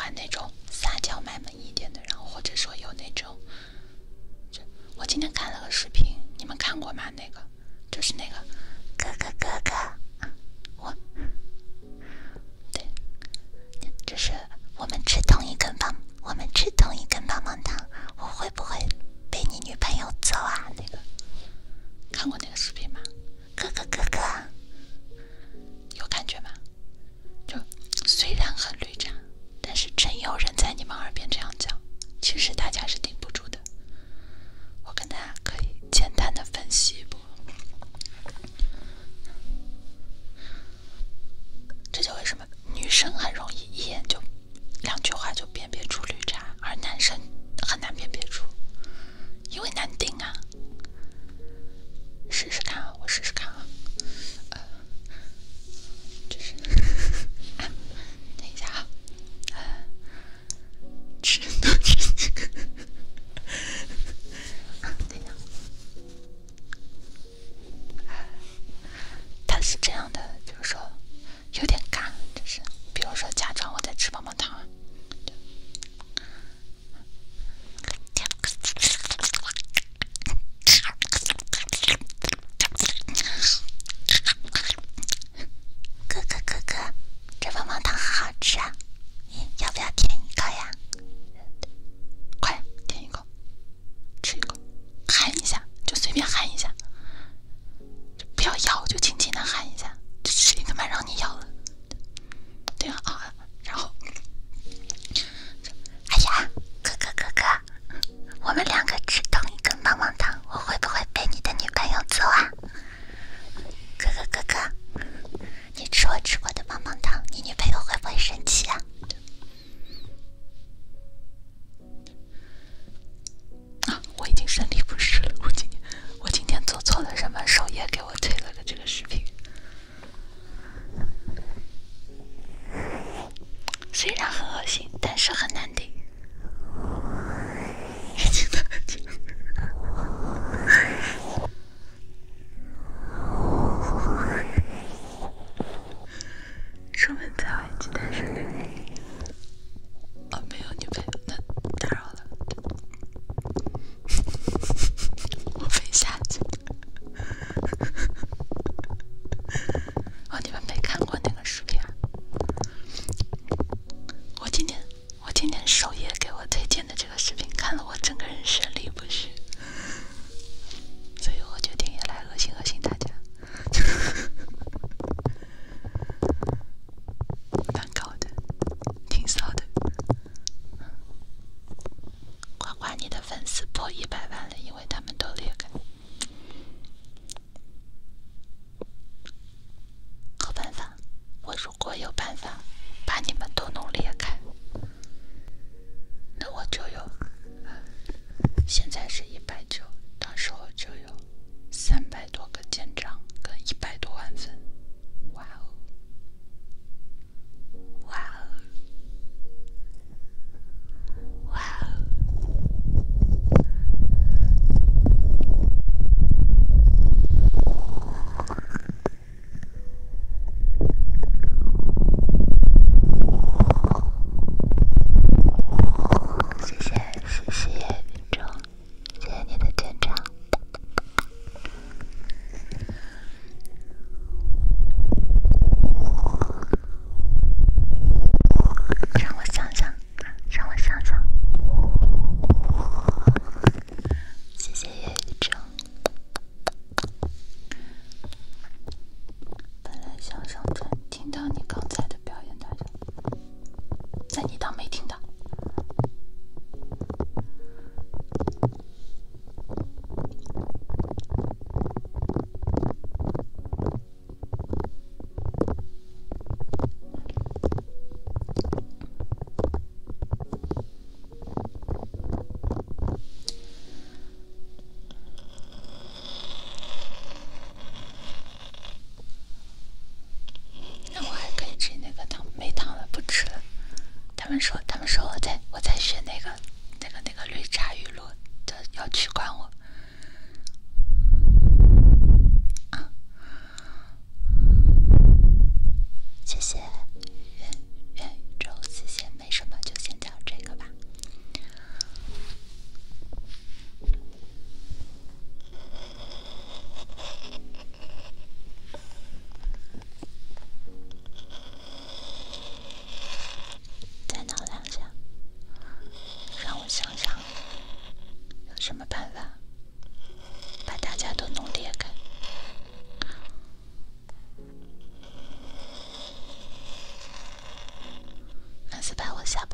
欢那种撒娇卖萌一点的，然后或者说有那种，就我今天看了个视频，你们看过吗？那个就是那个哥哥哥哥，我，对，就是我们吃同一根棒，我们吃同一根棒棒糖，我会不会被你女朋友揍啊？那个看过那个视频吗？哥哥哥哥，有感觉吗？就虽然很绿茶，但是真有人在你们耳边这样讲，其实大家是顶不住的。我跟大家可以简单的分析一波，这就为什么女生很容易一眼就两句话就辨别出绿茶，而男生很难辨别出，因为难顶啊。试试看啊，我试试看啊，呃，就是，啊、等一下啊，呃，吃多吃几个，啊，等一下，他是这样的，就是说有点尬，就是比如说假装我在吃棒棒糖。哥哥哥哥，这棒棒糖好好吃啊，你要不要舔一口呀？快舔一口，吃一口，含一下，就随便含一下，不要咬，就轻轻的含一下，这谁他妈让你咬了？对啊啊，然后，哎呀，哥哥哥哥，我们两个吃同一根棒棒糖，我会不会被你的女朋友揍啊？哥哥哥哥，你吃我吃过的棒棒糖，你女朋友会不会生气啊？啊，我已经生理不适了。我今天我今天做错了什么？首页给我推了个这个视频，虽然很恶心，但是很难顶。出门在外记得是哦，没有女朋友，那打扰了。我被下去。哦，你们没看过那个视频啊？我今天我今天首页给我推荐的这个视频，看了我整个人生理不适，所以我决定也来恶心恶心大家。蛮高的，挺骚的。呱呱，你的粉丝破一百万了，因为他们都裂开。好办法，我如果有办法把你们都弄裂开，那我就有，现在是一百九，到时候就有三百多个舰长跟一百多万粉。哇哦！哇哦！哇哦！谢谢谢谢云中，谢谢你的舰长。让我想想，让我想想。谢谢叶宇宙。本来想上传，听到你刚才的表演，大家，在你当没听到。那我还可以吃那个糖，没糖了，不吃了。他们说，他们说我在我在学那个那个那个绿茶语录，这要取关我。啊，谢谢元元宇宙，谢谢没什么就谢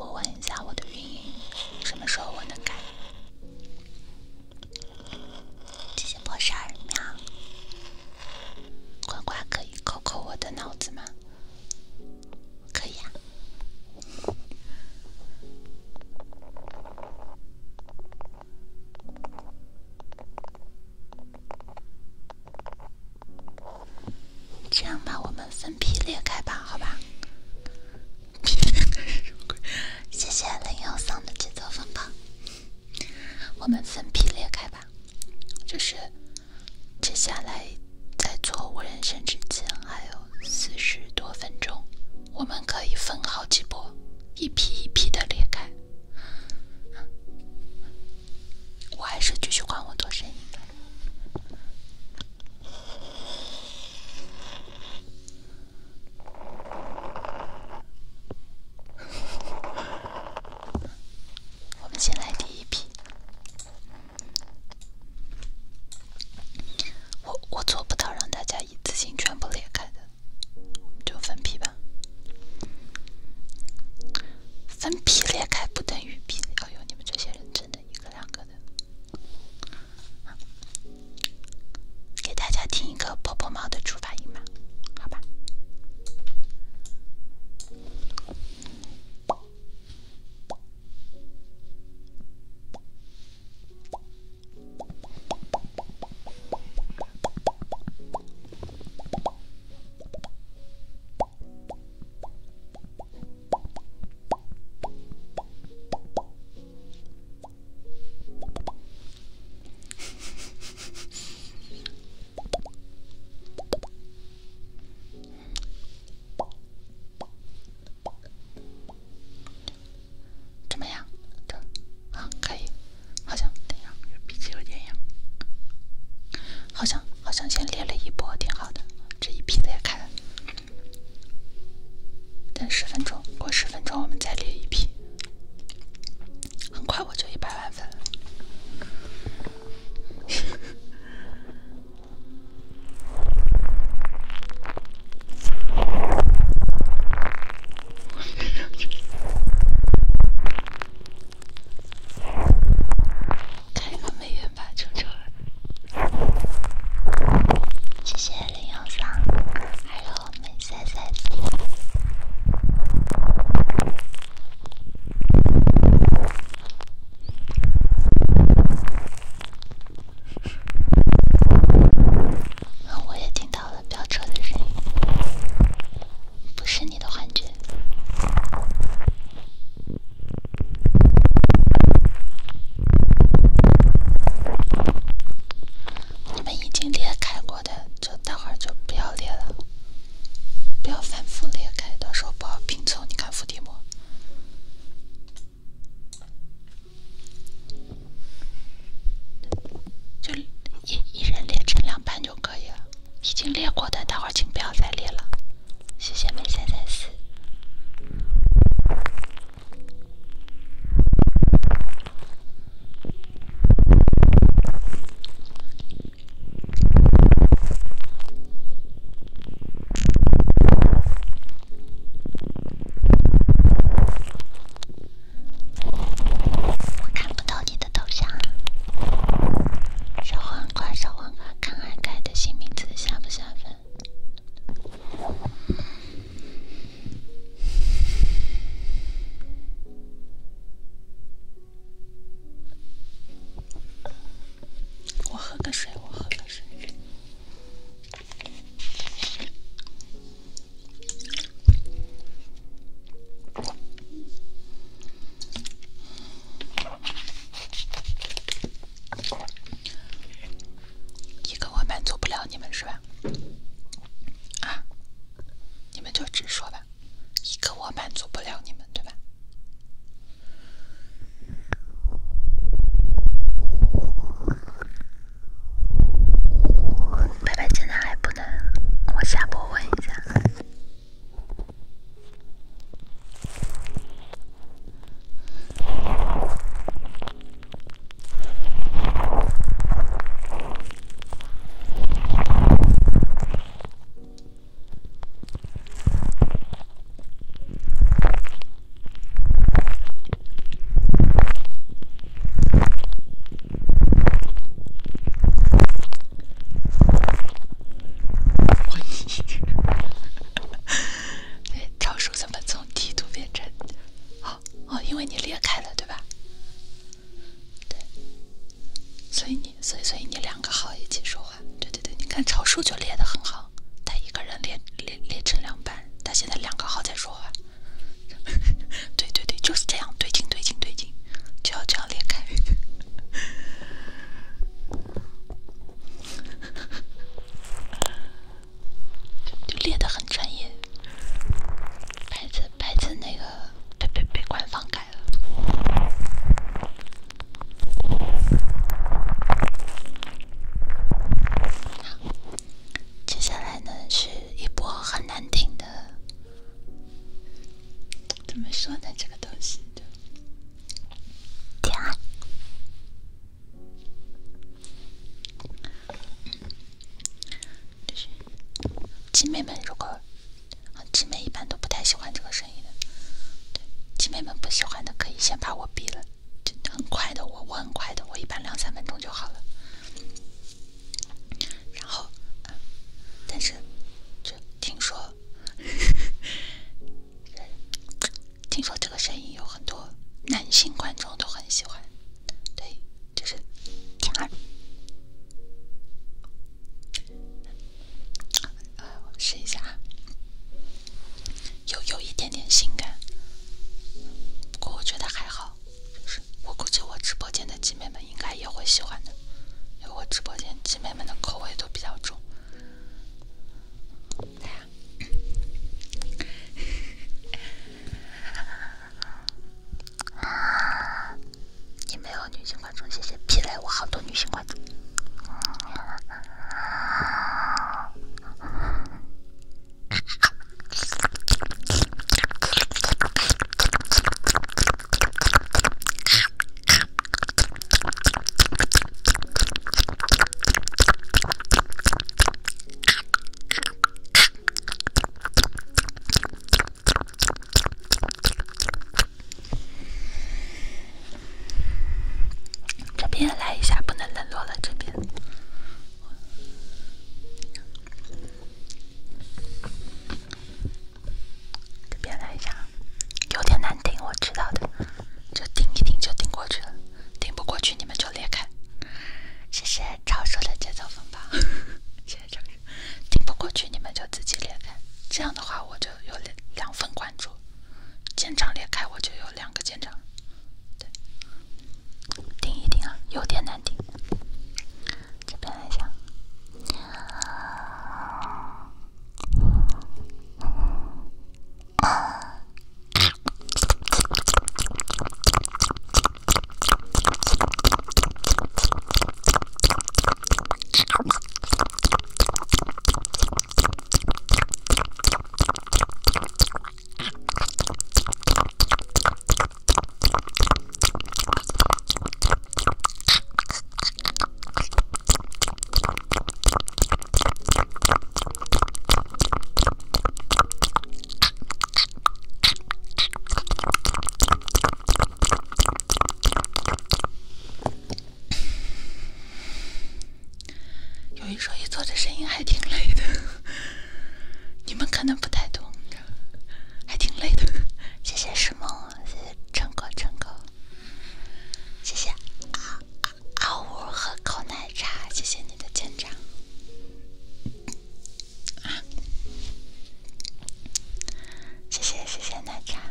播问一下我的运营，什么时候我能改？谢谢波十二秒。呱呱可以抠抠我的脑子吗？可以啊。这样吧，我们分批裂开吧，好吧？谢谢零幺桑的节奏风暴。我们分批裂开吧，就是接下来在做无人声之前还有四十多分钟，我们可以分好几波，一批一批的裂开。我还是继续管我做声音的。我们先来第一批。我我做不到让大家一次性全部裂开的，我们就分批吧。分批裂开不等于批。哎呦，你们这些人真的一个两个的。给大家听一个婆婆猫的主发音嘛，好吧？ 因为你裂开了，对吧？对，所以你，所以所以你两个号一起说话，对对对，你看超叔就裂得很好，他一个人裂裂裂成两半，他现在两个号在说话。对对对，就是这样，对劲对劲对劲，就要这样裂开。就裂得很专业，牌子牌子那个被被被官方改了。接下来呢是一波很难听的，怎么说呢？这个东西就假。就是姐妹们，如果姐妹一般都不太喜欢这个声音的，对，姐妹们不喜欢的可以先把我毙了，就很快的，我我很快的，我一般两三分钟就好了。然后，嗯、但是就听说，听说这个声音有很多男性观众都很喜欢，对，就是听耳。我试一下啊，有有一点点性感，不过我觉得还好，就是我估计我直播间的姐妹们应该也会喜欢的，因为我直播间姐妹们的口味都比较重。来呀、啊！你没有女性观众，谢谢。屁嘞，我好多女性观众。这边来一下，不能冷落了这边。这边来一下，有点难顶，我知道的，就顶一顶就顶过去了，顶不过去你们就裂开。谢谢超叔的节奏风暴，谢谢超叔。顶不过去你们就自己裂开，这样的话我就有两两份关注，肩章裂开我就有两个肩章。对，顶一顶啊，有点难顶。这边来一下。有一说一，做这声音还挺累的，你们可能不太懂，还挺累的。谢谢石梦，谢谢陈哥陈哥，谢谢啊啊呜喝口奶茶，谢谢你的舰长。啊，谢谢谢谢奶茶。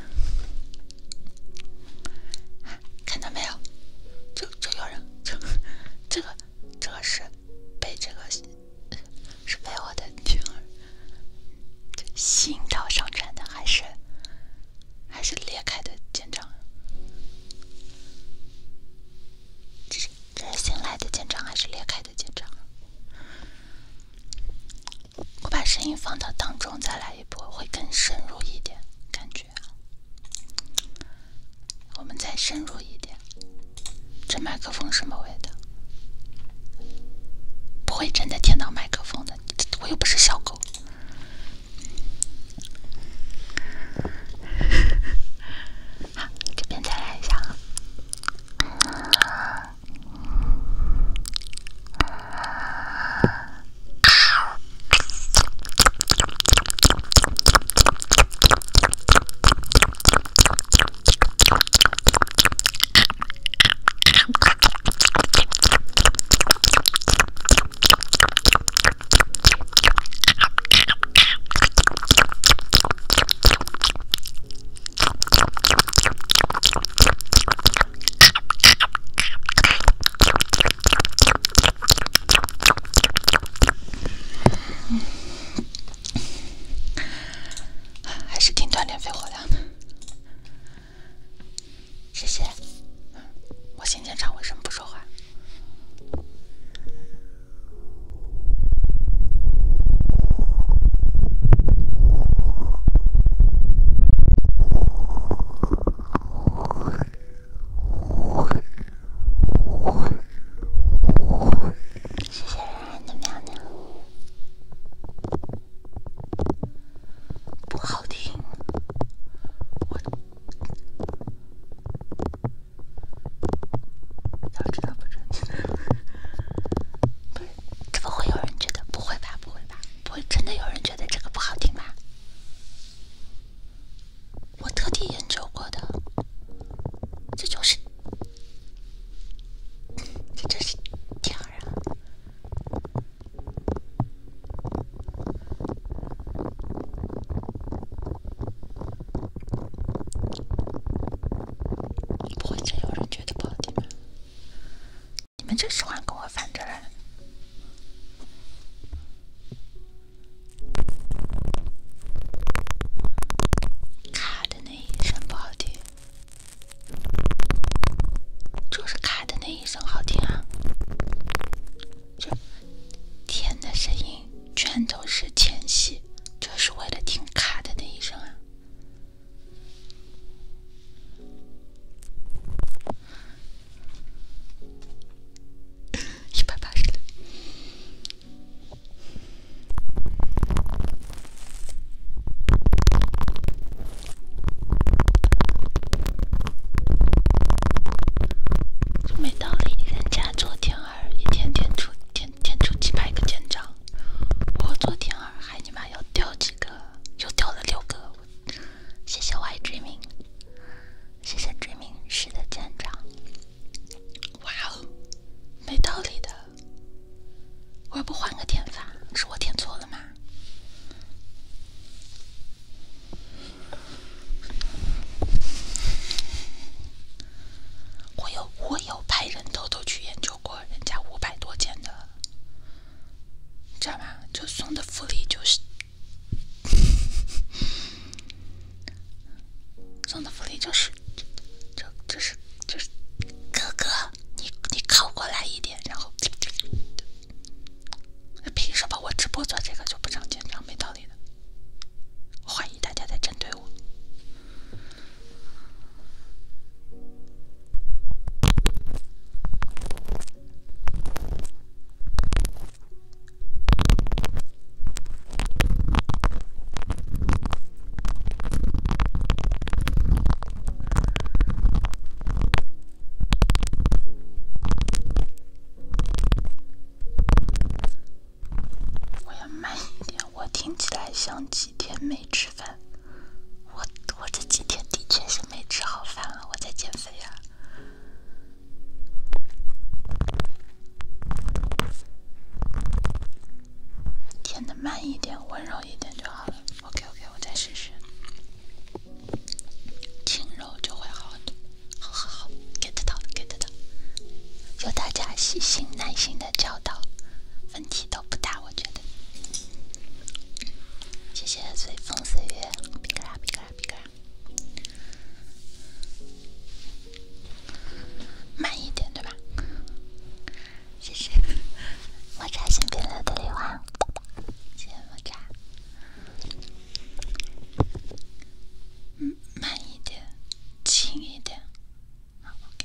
啊，看到没有？就就有人就这个这个是。被这个是被我的女儿吸引到上传的，还是还是裂开的肩章？这是这是新来的肩章还是裂开的肩章？我把声音放到当中再来一波，会更深入一点，感觉啊。我们再深入一点，这麦克风什么味道？不会真的舔到麦克风的，我又不是小狗。好，这边再来一下啊。 谢谢。我心情差，为什么不说话？谢谢人的喵喵，不好听。我要知道不准，不是，怎么会有人觉得？不会吧，不会吧，不会真的有人觉得这个不好听吧？我特地研究过的，这就是，这就是天儿啊！不会真有人觉得不好听吧？你们这喜欢跟我反着来。卡的那一声不好听，就是卡的那一声好听啊！这甜的声音全都是前戏，就是为了听卡的那一声啊！一百八十六。没道理，人家做天儿一天天出天天出几百个舰长，我做天儿还你妈要掉几个，又掉了六个。谢谢 Y Dreaming， 谢谢 Dreaming 是的舰长。哇哦，没道理的，我要不换个填法？是我填错了吗？我有我有派人偷偷去研究过，人家五百多件的，知道吗？就送的福利就是送的福利就是就就是就是哥哥，你你靠过来一点，然后凭什么我直播做这个就不上舰长？没道理的，我怀疑大家在针对我。我要慢一点，我听起来像几天没吃饭。我我这几天的确是没吃好饭啊，我在减肥啊。填的慢一点，温柔一点就好了。OK OK， 我再试试。轻柔就会好很多。好好好 ，get 到了 get 到了。有大家细心耐心的教导，问题都不大，我觉得。谢谢随风随月，比格拉比格拉比格拉。慢一点，对吧？谢谢抹茶新变了的礼花，谢谢抹茶。嗯，慢一点，轻一点。好 ，OK。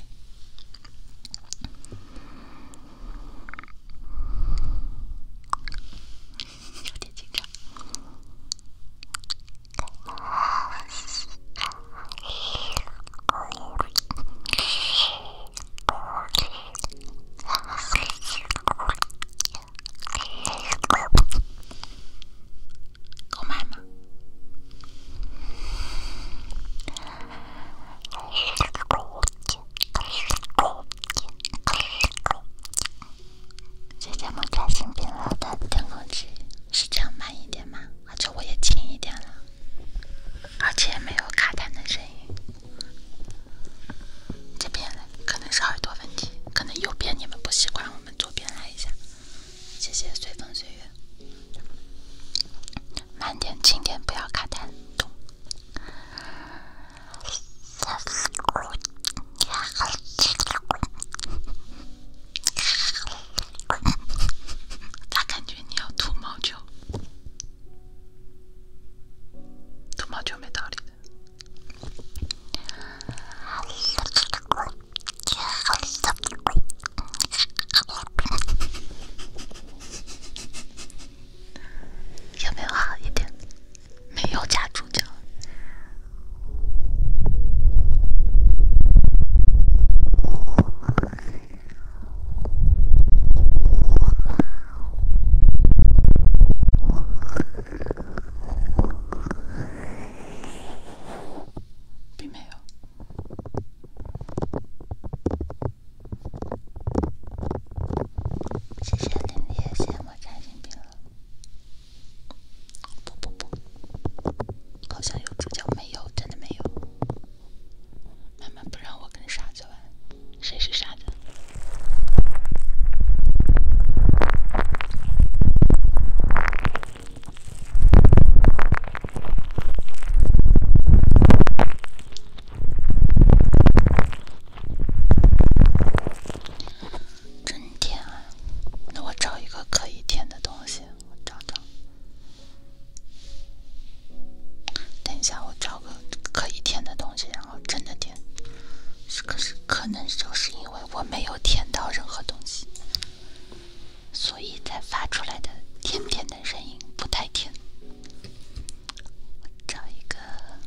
能就是因为我没有舔到任何东西，所以才发出来的甜甜的声音不太甜。我找一个，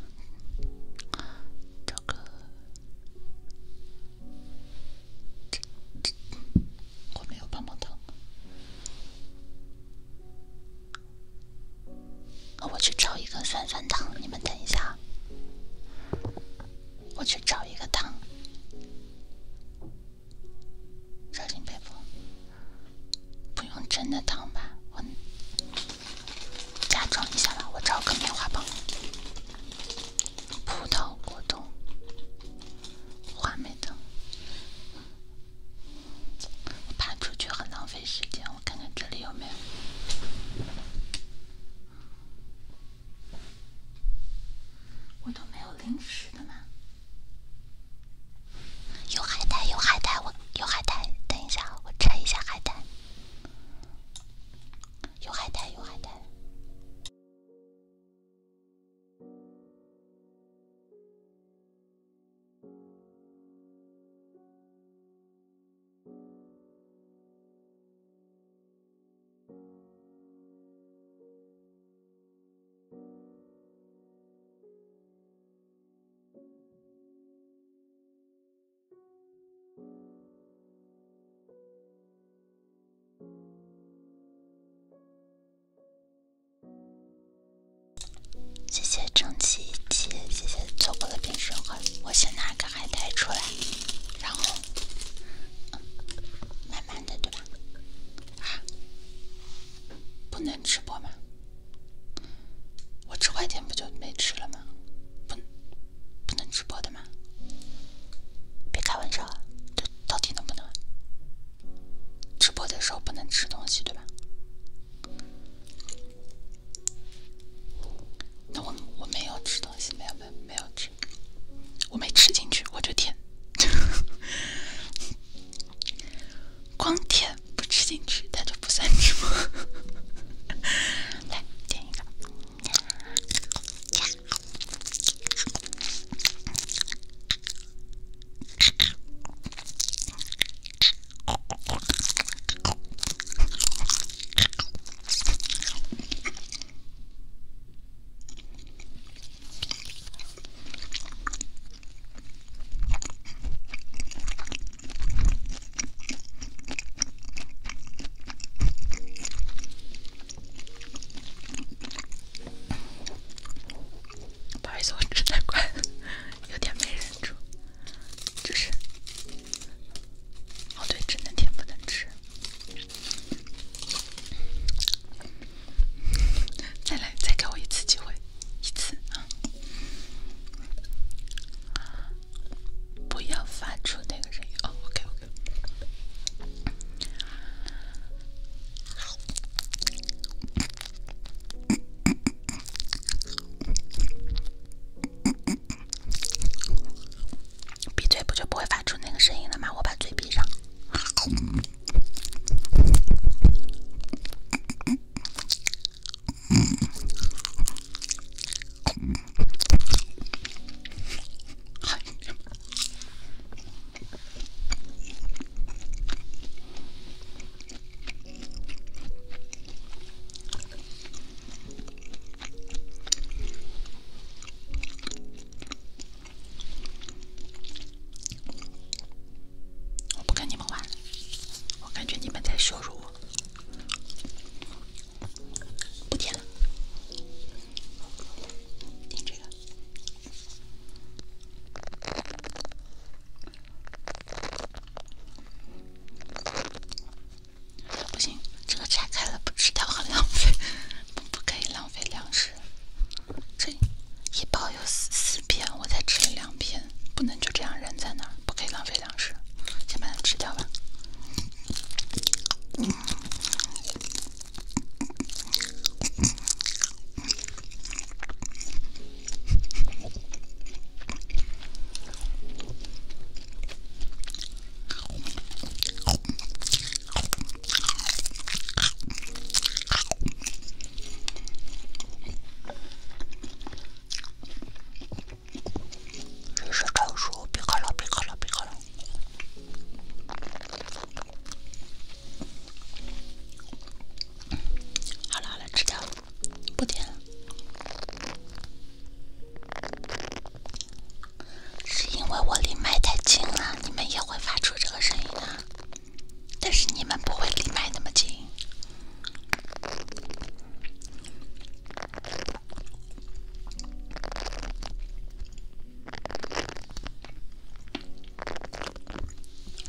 找个，这这我没有棒棒糖。我去找一个酸酸糖，你们等一下。我去找一个糖，热情佩服，不用真的糖吧？我假装一下吧，我找个棉花棒，葡萄果冻，话梅糖。我爬出去很浪费时间，我看看这里有没有。我都没有零食的吗？有海带，有海带，我有海带。等一下，我拆一下海带。有海带，有海带。谢谢蒸汽一起，谢谢错过了冰循环。我先拿个海苔出来，然后、嗯、慢慢的，对吧？啊，不能直播吗？我吃快点不就没吃了吗？不，不能直播的吗？别开玩笑啊！这到底能不能？直播的时候不能吃东西，对吧？那我我没有吃东西，没有没有没有吃，我没吃进去，我就舔，光舔不吃进去，它就不算直播。来点一个，不好意思，我吃太快了，有点没忍住。就是，哦对，只能甜不能吃。再来，再给我一次机会，一次啊！不要发出那个声音哦。OK OK。闭嘴不就不会发出那个声音了吗？我把嘴闭上。我不跟你们玩了。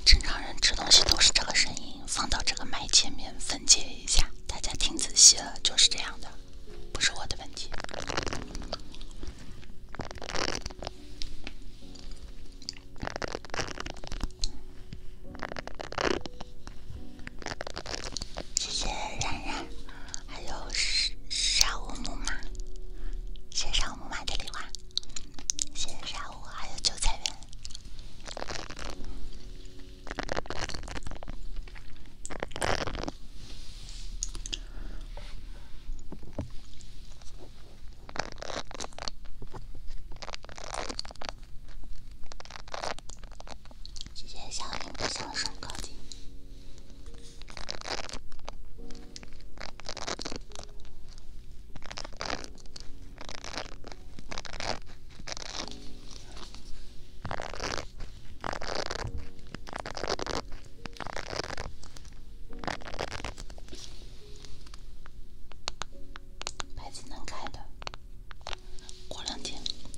正常人吃东西都是这个声音，放到这个麦前面分解一下，大家听仔细了，就是这样的，不是我的问题。谢谢冉冉，还有沙乌木马，谢谢沙乌木马的礼花，谢谢沙乌，还有韭菜园。谢谢小林的小手高级。牌子能开的，过两天。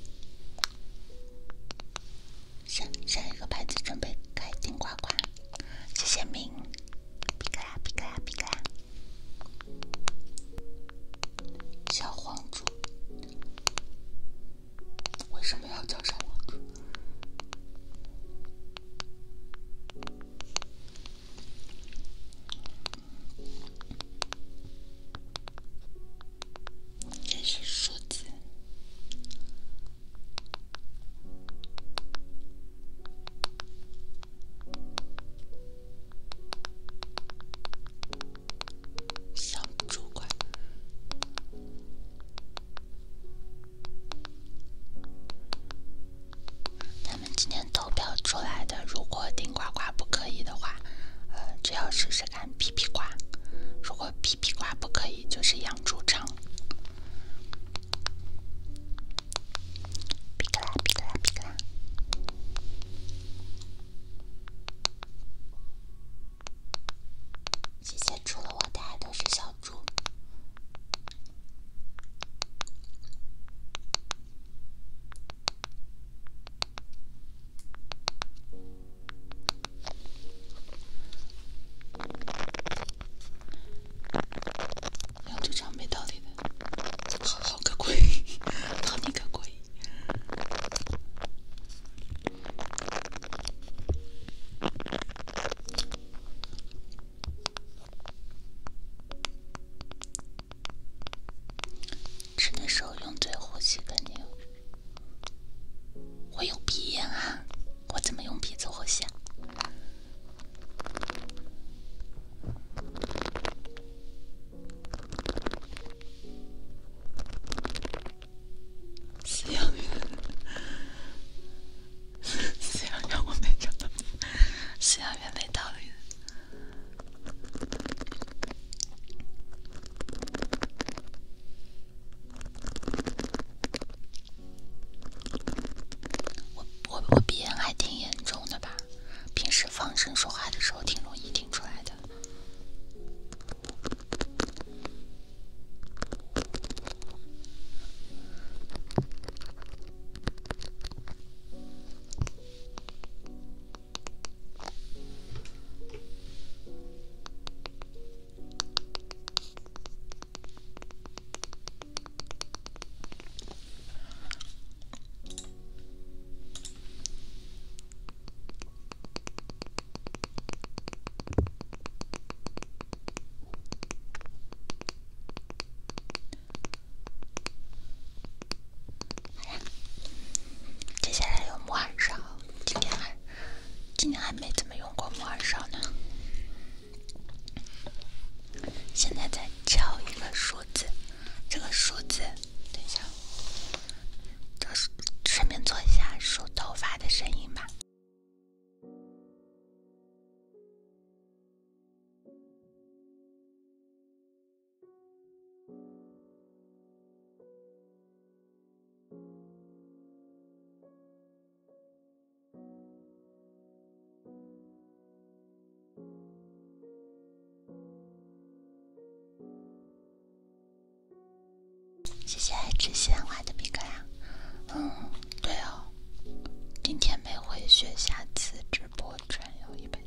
下下一个牌子准备开顶呱呱，谢谢明，比克呀比克呀比克呀，小黄猪，为什么要叫小黄猪？这是数字。小主管，他们今天投票出来的，如果顶呱呱不可以的话，呃，只要试试看屁屁呱；如果屁屁呱不可以，就是养猪场。比克啦比克啦比克啦。谢谢，除了我，大家都是小猪。养猪场没道理的，好好个鬼，好你个鬼！吃的时候用嘴呼吸肯定有。我有鼻炎啊，我怎么用鼻子呼吸啊？饲养员，饲养员，我没找到，饲养员没道理的。我我我鼻炎还挺严重的吧？平时放声说话的时候挺容易听出来的。接下来有木耳勺，今天还今天还没怎么用过木耳勺呢。现在在敲一个数字，这个数字，等一下，这顺便做一下梳头发的声音吧。谢谢爱吃西兰花的比克呀。嗯，对哦，今天没回学，下次直播转有一百。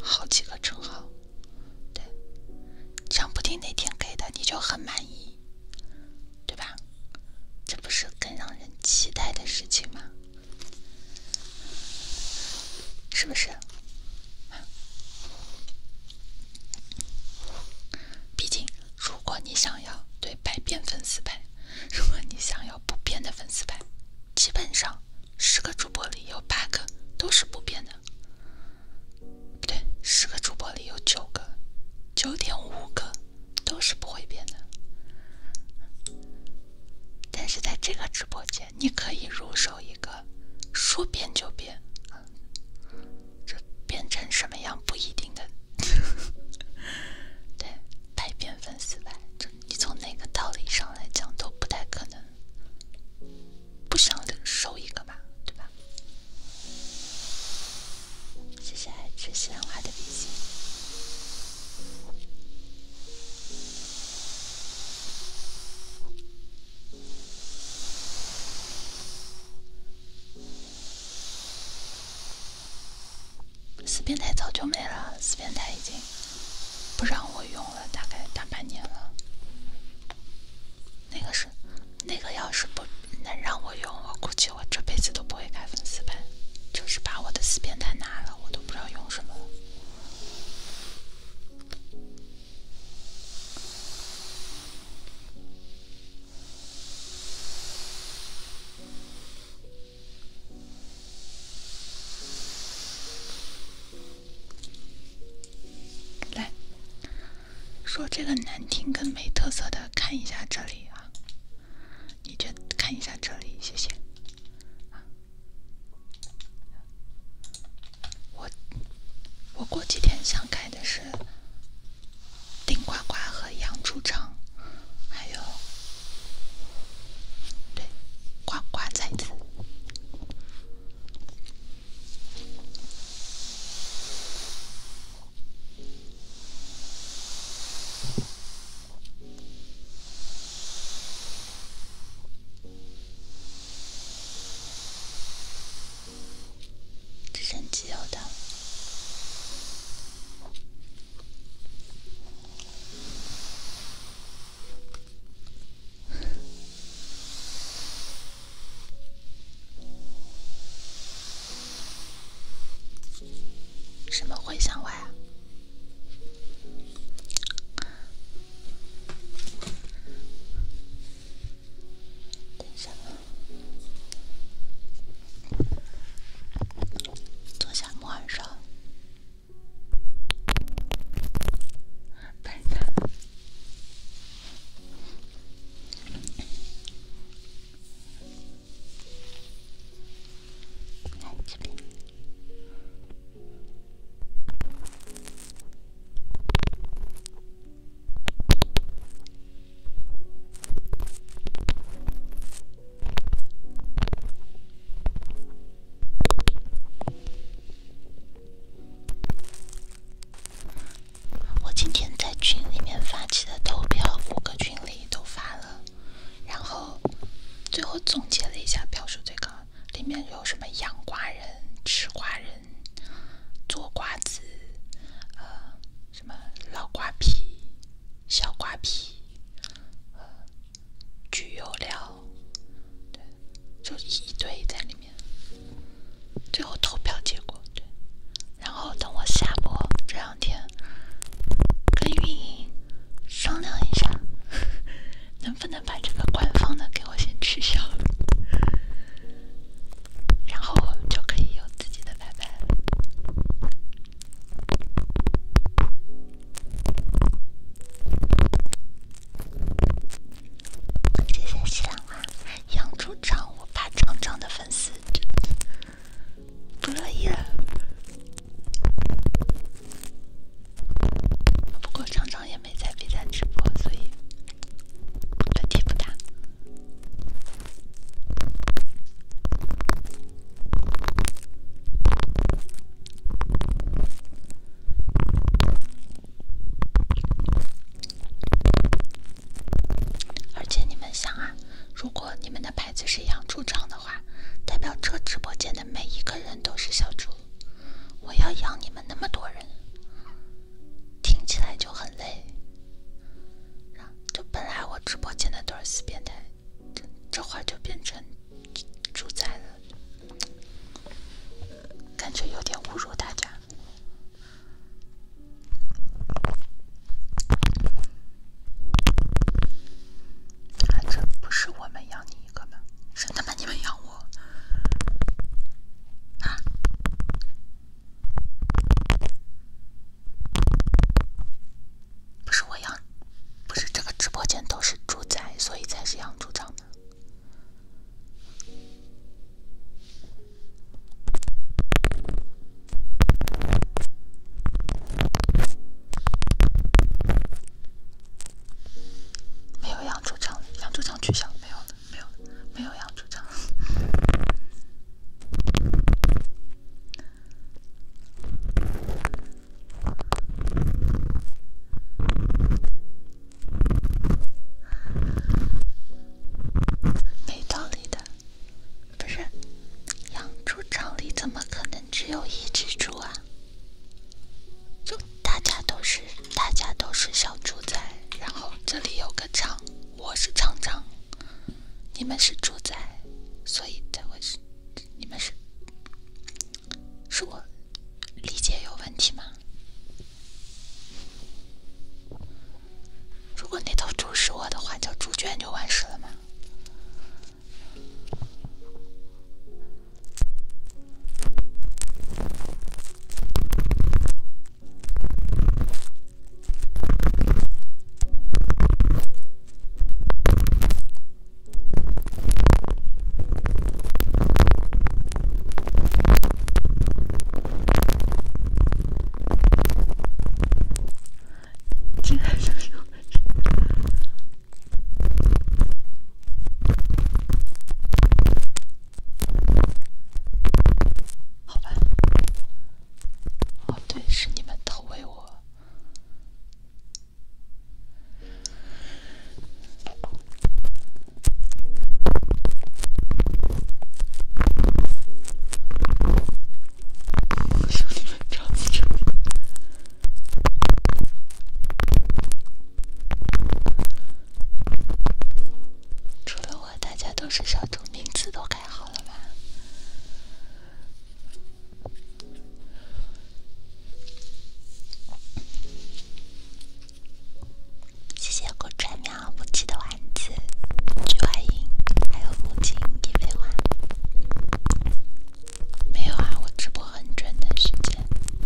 好几个称号，对，张不丁那天给的你就很满意，对吧？这不是更让人期待的事情吗？是不是？毕竟，如果你想要对百变粉丝牌，如果你想要不变的粉丝牌，基本上十个主播里有八个都是不变的。不对，十个主播里有九个，九点五个都是不会变的。但是在这个直播间，你可以入手一个说变就变，这变成什么样不一定的。对，百变粉丝牌，这你从哪个道理上来讲都不太可能不想收一个吧，对吧？谢谢爱吃西兰花的比心。四变态早就没了，四变态已经不让我用了，大概大半年了。那个是，那个要是不能让我用，我估计我这辈子都不会开粉丝牌，就是把我的四变态拿了，我都不知道用什么了。来，说这个难听跟没特色的，看一下这里啊，你就看一下这里，谢谢。我我过几天想开的是顶呱呱和杨主唱，还有对呱呱崽子。直升机有的。什么回响外啊？等一下，坐下木耳上。笨蛋。来这边。 是小猪仔，然后这里有个厂，我是厂长，你们是猪仔，所以才会是你们是是我理解有问题吗？如果那头猪是我的话，叫猪圈就完事了吗？是小猪名字都改好了吗？谢谢顾传苗不羁的丸子、菊花音，还有母亲一飞花。没有啊，我直播很准的时间。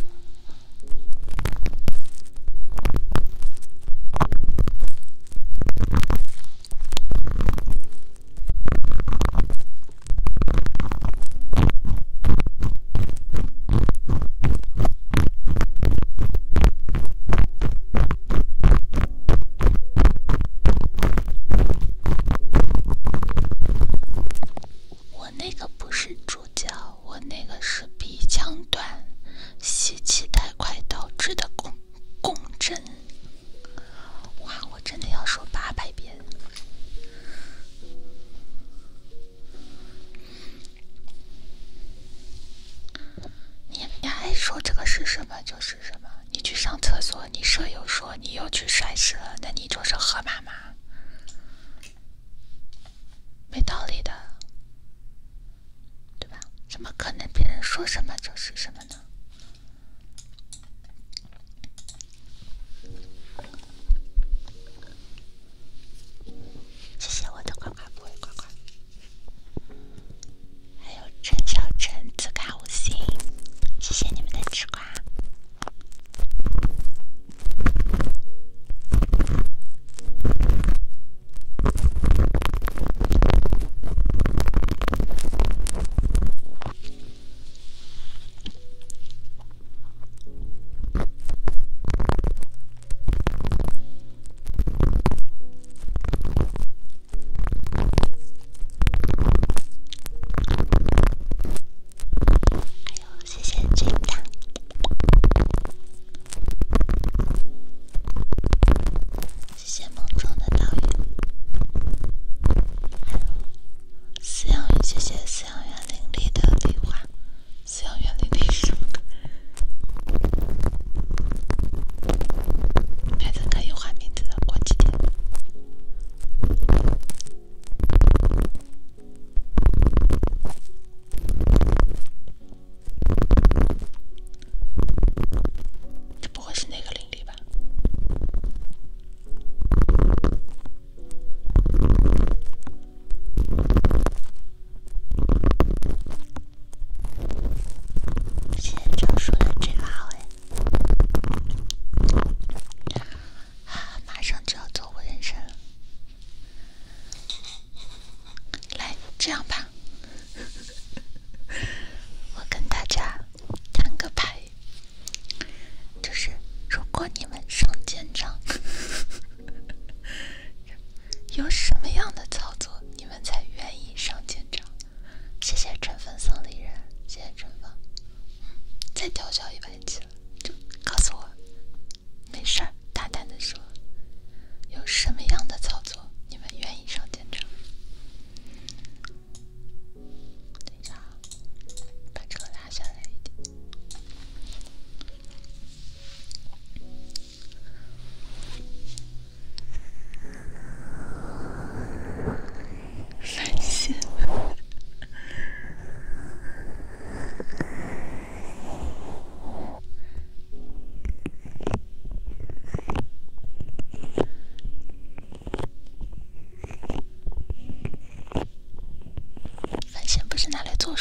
说这个是什么就是什么，你去上厕所，你舍友说你又去甩屎了，那你就是河马吗？没道理的，对吧？怎么可能别人说什么就是什么呢？谢谢我的呱呱不会呱呱，还有陈小陈自卡五星，谢谢你们的吃瓜。这样吧，我跟大家摊个牌，就是如果你们上舰长有什么样的操作，你们才愿意上舰长？谢谢春风送礼人，谢谢春风。再调教一百期了，就告诉我，没事儿，大胆的说，有什么样的操作你们愿意上舰长？等一下，把这个拉下来一点。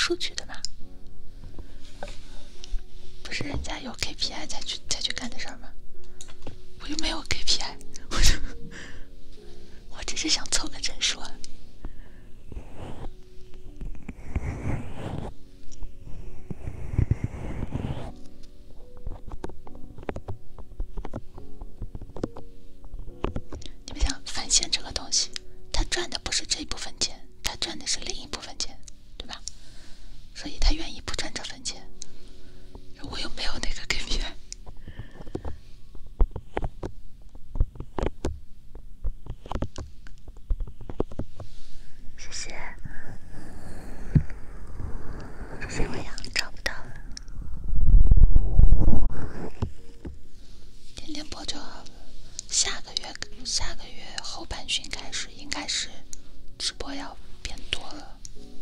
数据的吗？不是人家有 K P I 才去才去干的事儿吗？我又没有 K P I， 我就我只是想凑个整数啊。你们想返现这个东西，他赚的不是这一部分钱，他赚的是另一部分钱，对吧？所以他愿意不赚这份钱。我又没有那个 K P I。谢谢，谢谢我呀，找不到了。天天播就好了。下个月，下个月后半旬开始，应该是直播要变多了。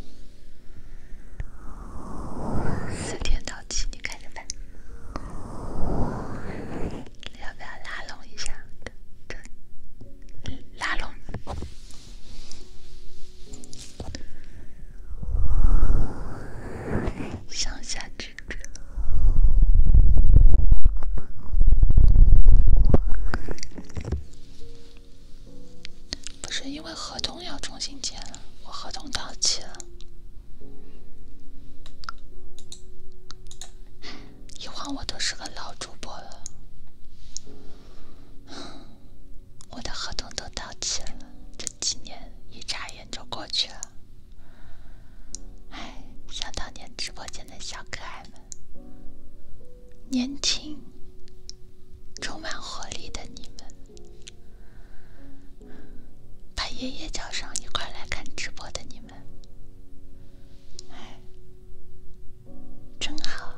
四天到期，你看着办。要不要拉拢一下？这拉拢。上下支持。不是因为合同要重新签了，我合同到期了。一晃我都是个老主播了，我的合同都到期了，这几年一眨眼就过去了。哎，想当年直播间的小可爱们，年轻、充满活力的你们，把爷爷叫上一块来看直播的你们，哎，真好。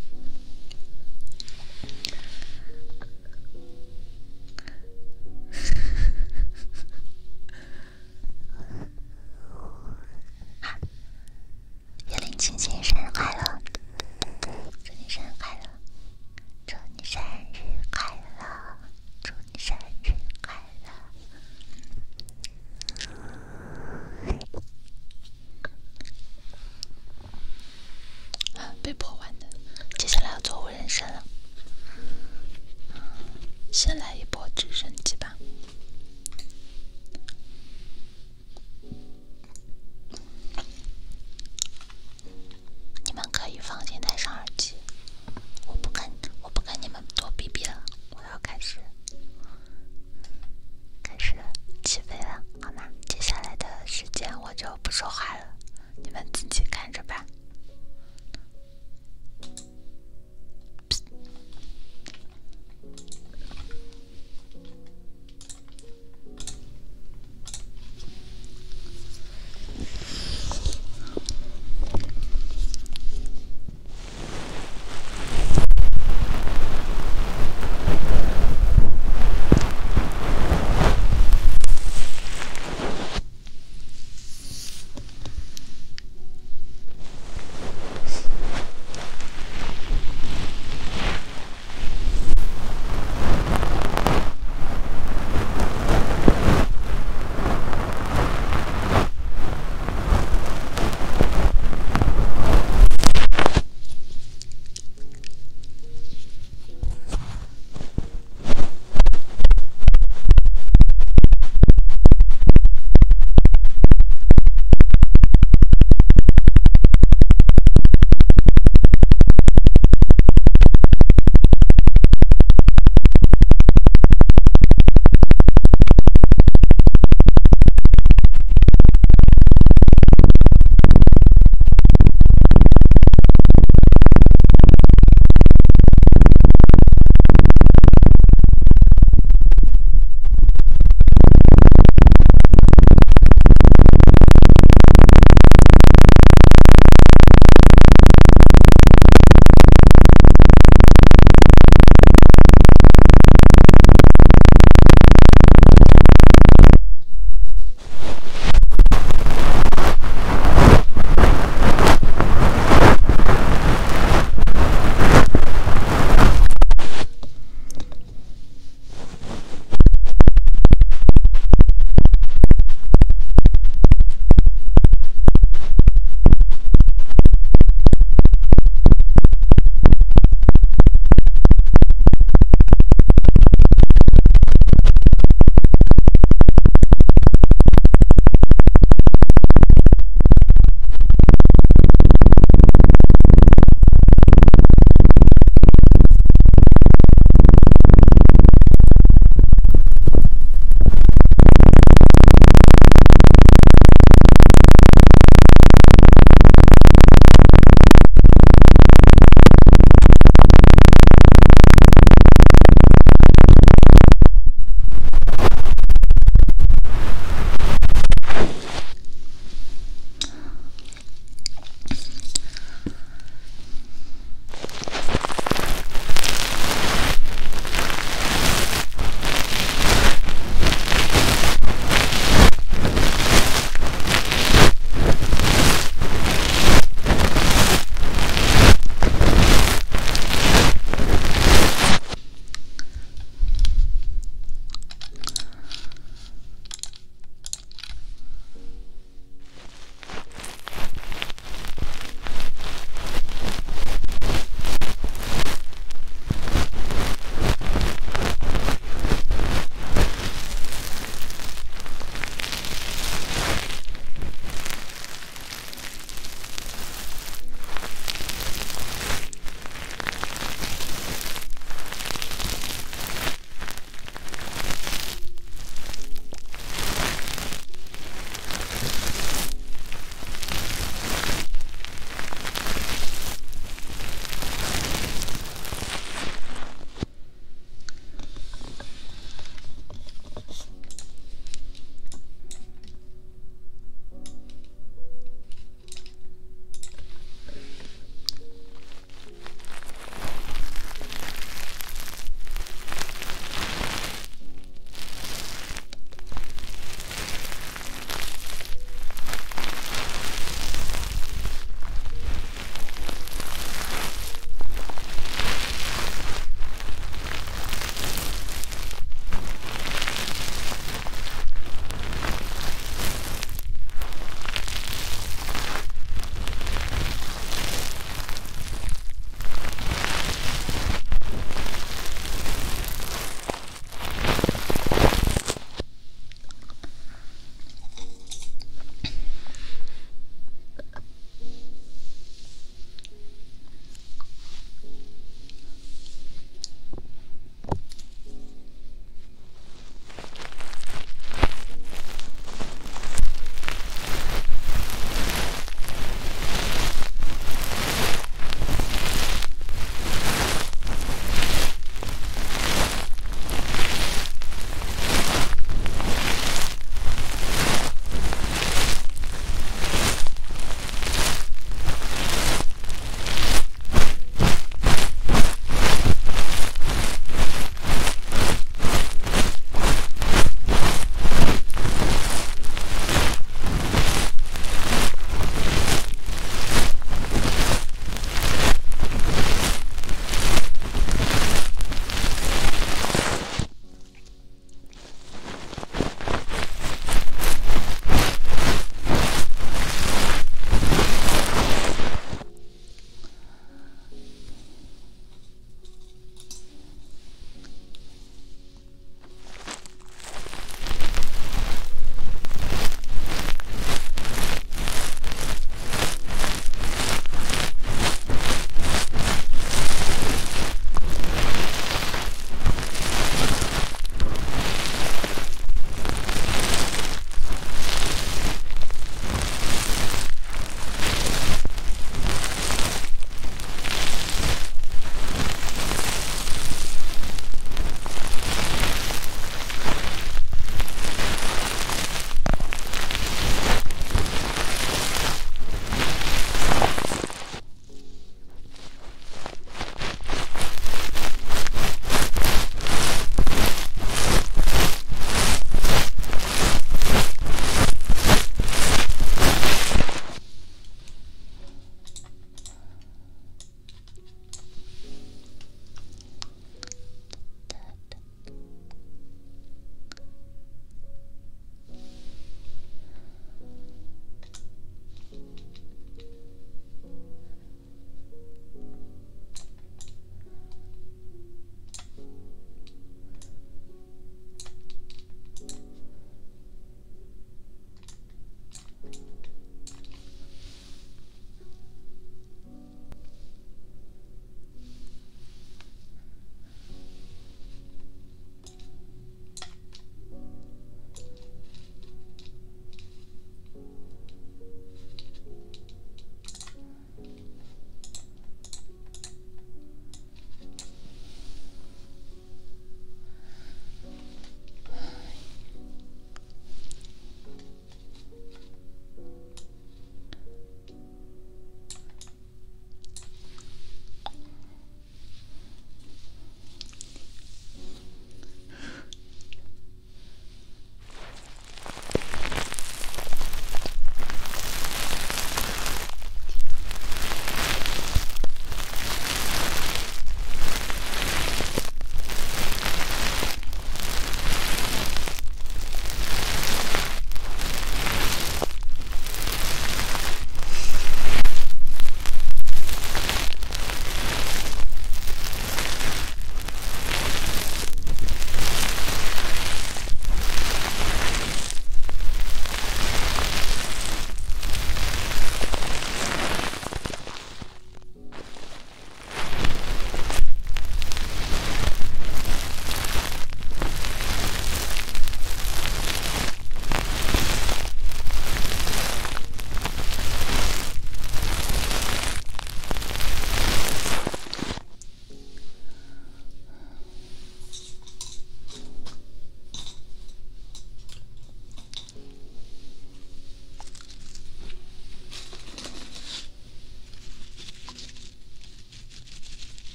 叶林青青生日快乐！祝你生日快乐！祝你生日快乐！祝你生日快乐！啊，被迫玩的，接下来要做无人声了。先来一波直升机吧。你们可以放心戴上耳机，我不跟我不跟你们多逼逼了，我要开始开始起飞了，好吗？接下来的时间我就不说话了，你们自己看着吧。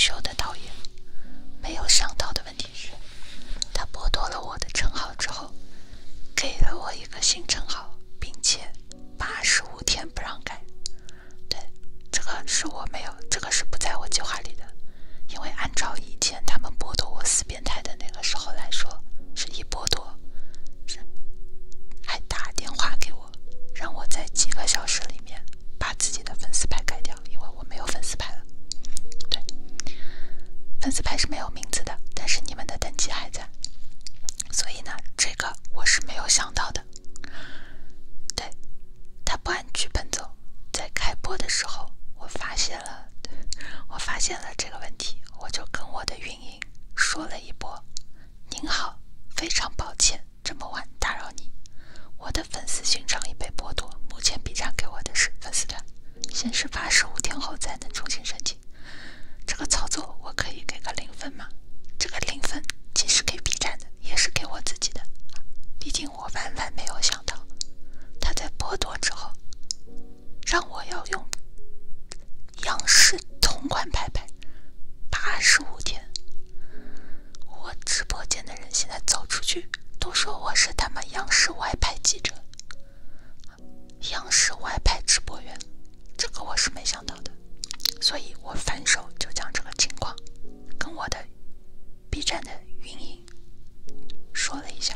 秀的导演。没有想到的问题是，他剥夺了我的称号之后，给了我一个新称号，并且八十五天不让改。对，这个是我没有，这个是不在我计划里的。因为按照以前他们剥夺我死变态的那个时候来说，是一剥夺，是还打电话给我，让我在几个小时里面把自己的粉丝牌改掉，因为我没有粉丝牌了。对，粉丝牌是没有名字的，但是你们的等级还在。所以呢，这个我是没有想到的。对，他不按剧本走，在开播的时候，我发现了，我发现了这个问题，我就跟我的运营说了一波：“您好，非常抱歉，这么晚打扰你，我的粉丝勋章已被剥夺，目前 B 站给我的是粉丝团，显示八十五天后才能重新申请。这个操作我可以给个零分吗？这个零分既是给 B 站的，也是给我自己的。毕竟我万万没有想到，他在剥夺之后，让我要用央视同款拍拍八十五天。我直播间的人现在走出去都说我是他们央视外派记者，央视外派直播员，这个我是没想到的。所以我反手就将这个情况跟我的 B 站的运营说了一下，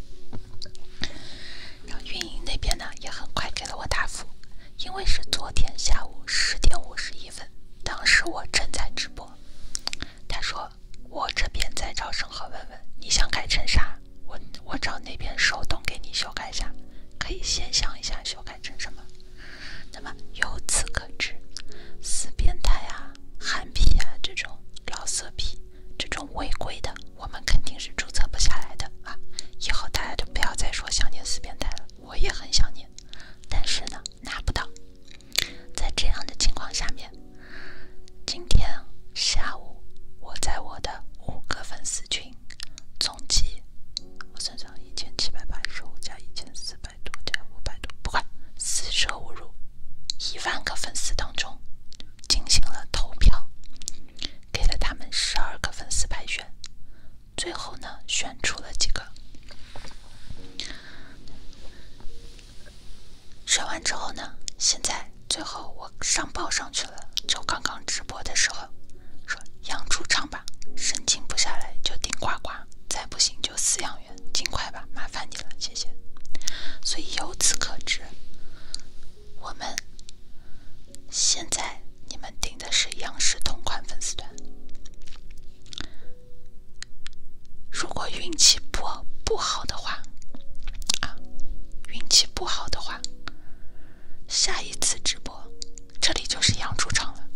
然后运营那边呢也很快给了我答复。因为是昨天下午十点五十一分，当时我正在直播，他说我这边在找审核文文，你想改成啥？我我找那边手动给你修改一下，可以先想一下修改成什么。那么由此可知，死变态啊、韩皮啊这种老色批、这种违规的，我们肯定是注册不下来的啊！以后大家就不要再说想念死变态了，我也很想念。但是呢，拿不到。在这样的情况下面，今天下午我在我的五个粉丝群，总计我算算，一千七百八十五加一千四百多加五百多，不管四舍五入一万个粉丝当中，进行了投票，给了他们十二个粉丝牌选，最后呢选出了几个。选完之后呢，现在最后我上报上去了，就刚刚直播的时候说养猪场吧，申请不下来就顶呱呱，再不行就饲养员，尽快吧，麻烦你了，谢谢。所以由此可知，我们现在你们订的是央视同款粉丝团，如果运气不不好的话啊，运气不好的话，下一次直播这里就是养猪场了。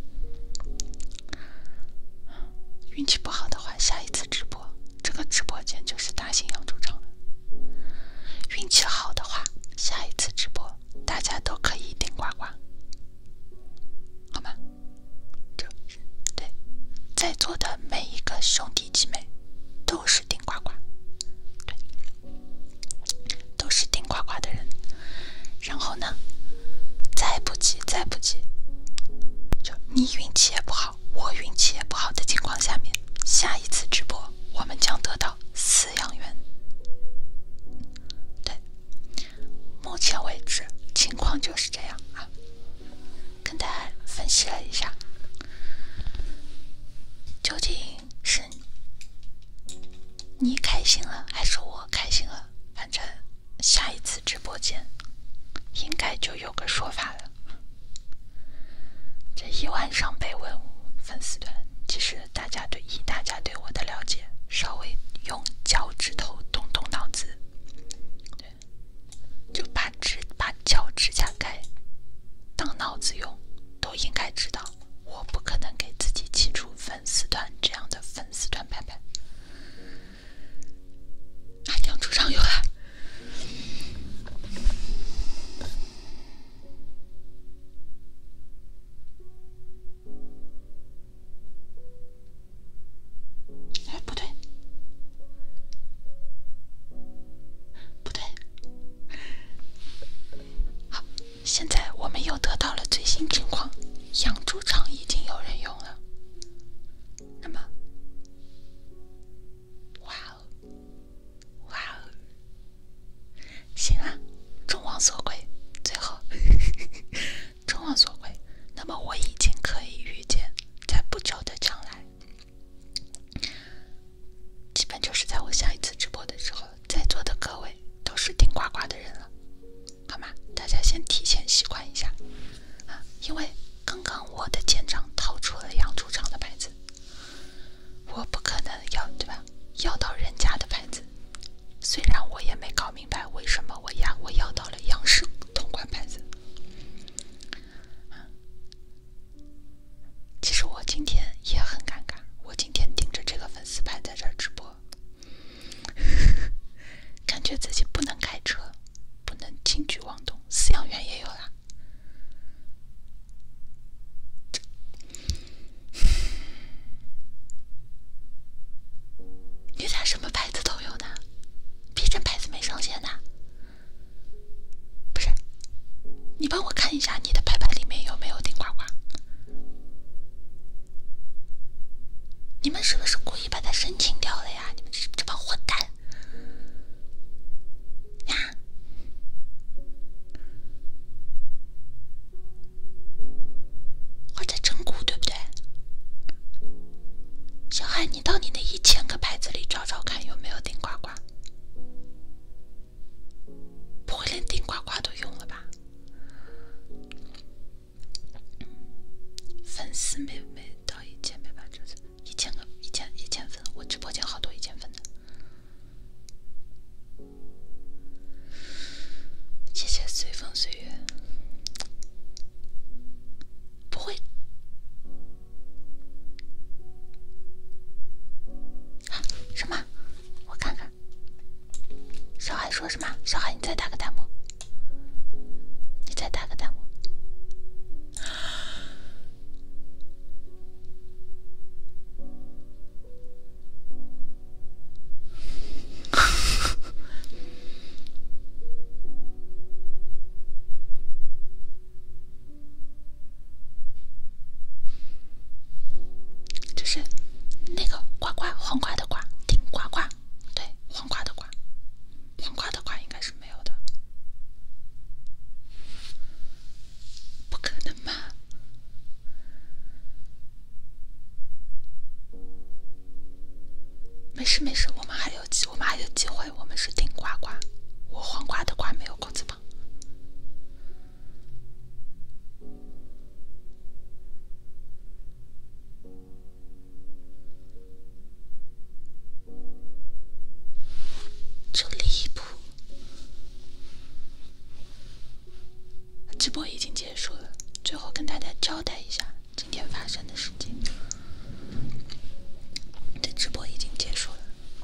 运气不好的话，下一次直播这个直播间就是大型养猪场了。运气好的话，下一次直播大家都可以顶呱呱，好吗？这对在座的每一个兄弟姐妹都是顶呱呱，对，都是顶呱呱的人。然后呢，再不济再不济，就你运气也不好，我运气也不好的情况下面，下一次直播我们将得到饲养员。对，目前为止情况就是这样啊，跟大家分析了一下，究竟是你开心了还是我开心了？反正下一次直播间应该就有个说法了。这一晚上被问粉丝团，其实大家对以大家对我的了解，稍微用脚趾头动动脑子，对，就把指把脚指甲盖当脑子用，都应该知道，我不可能给自己起出粉丝团这样的粉丝团牌牌。啊，养猪场有了。现在我们又得到了最新情况，养猪场已经有人用了， 看一下你的牌牌里面有没有顶呱呱。你们是不是故意把它申请掉了呀？你们这这帮混蛋呀！或者整蛊，对不对？小海，你到你那一千个牌子里找找看有没有顶呱呱。不会连顶呱呱都用了吧？粉丝没没到一千，没把这次一千个一千一千粉，我直播间好多一千粉的。谢谢随风随月。不会啊？什么？我看看。小海说什么？小海，你再打个弹幕。你再打个弹幕。就是那个呱呱，黄瓜的呱，顶呱呱，对，黄瓜的呱，黄瓜的呱应该是没有的，不可能吧？没事没事，我们还有机，我们还有机会，我们是顶呱呱，我黄瓜的瓜没有口字旁。就离谱！直播已经结束了，最后跟大家交代一下今天发生的事情。这直播已经结束了。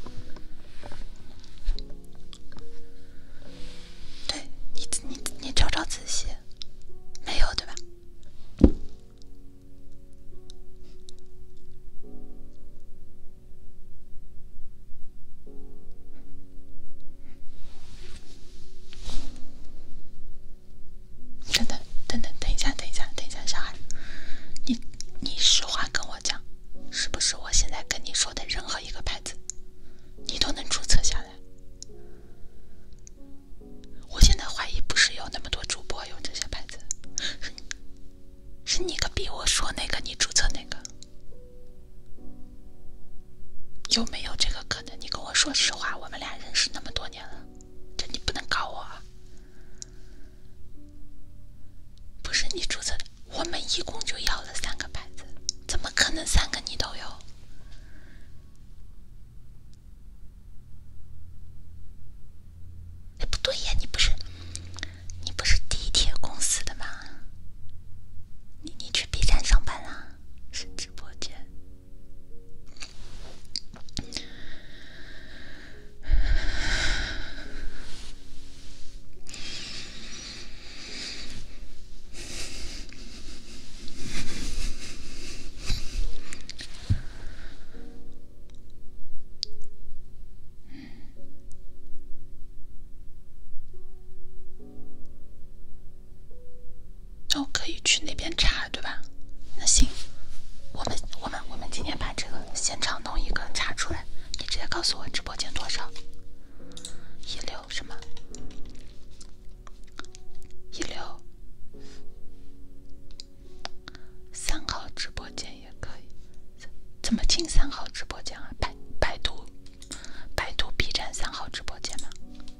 对你，你你找找仔细，没有对吧？等等等等等一下，等一下，等一下，小海，你你实话跟我讲，是不是我现在跟你说的任何一个牌子，你都能注册下来？我现在怀疑不是有那么多主播有这些牌子，是是你个逼我说那个，你注册那个，有没有这个可能？你跟我说实话，我们俩认识那么多年了，这你不能搞我啊！不是你注册的，我们一共就要了三个牌子，怎么可能三个你都有？哎，不对呀，你不是你不是地铁公司的吗？你你去 B 站上班啦？是直播间？那我可以去那边查，对吧？那行，我们我们我们今天把这个现场弄一个查出来，你直接告诉我直播间多少？一六什么？一六三号直播间也可以，怎么进三号直播间啊？百百度百度 B 站三号直播间吗？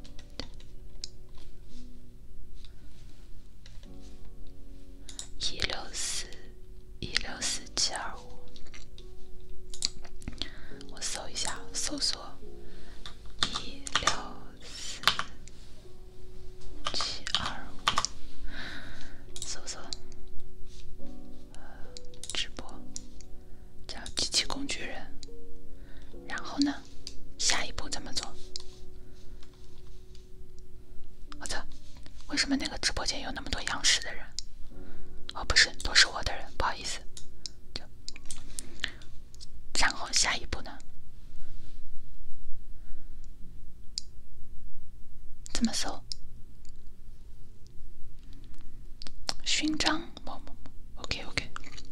一六四一六四七二五，我搜一下，搜索一六四七二五，搜索呃直播叫机器工具人，然后呢，下一步怎么做？我操，为什么那个直播间有那么多央视的人？哦，不是，都是我的人，不好意思。然后下一步呢？怎么搜？ 勋章某某某 ，OK OK。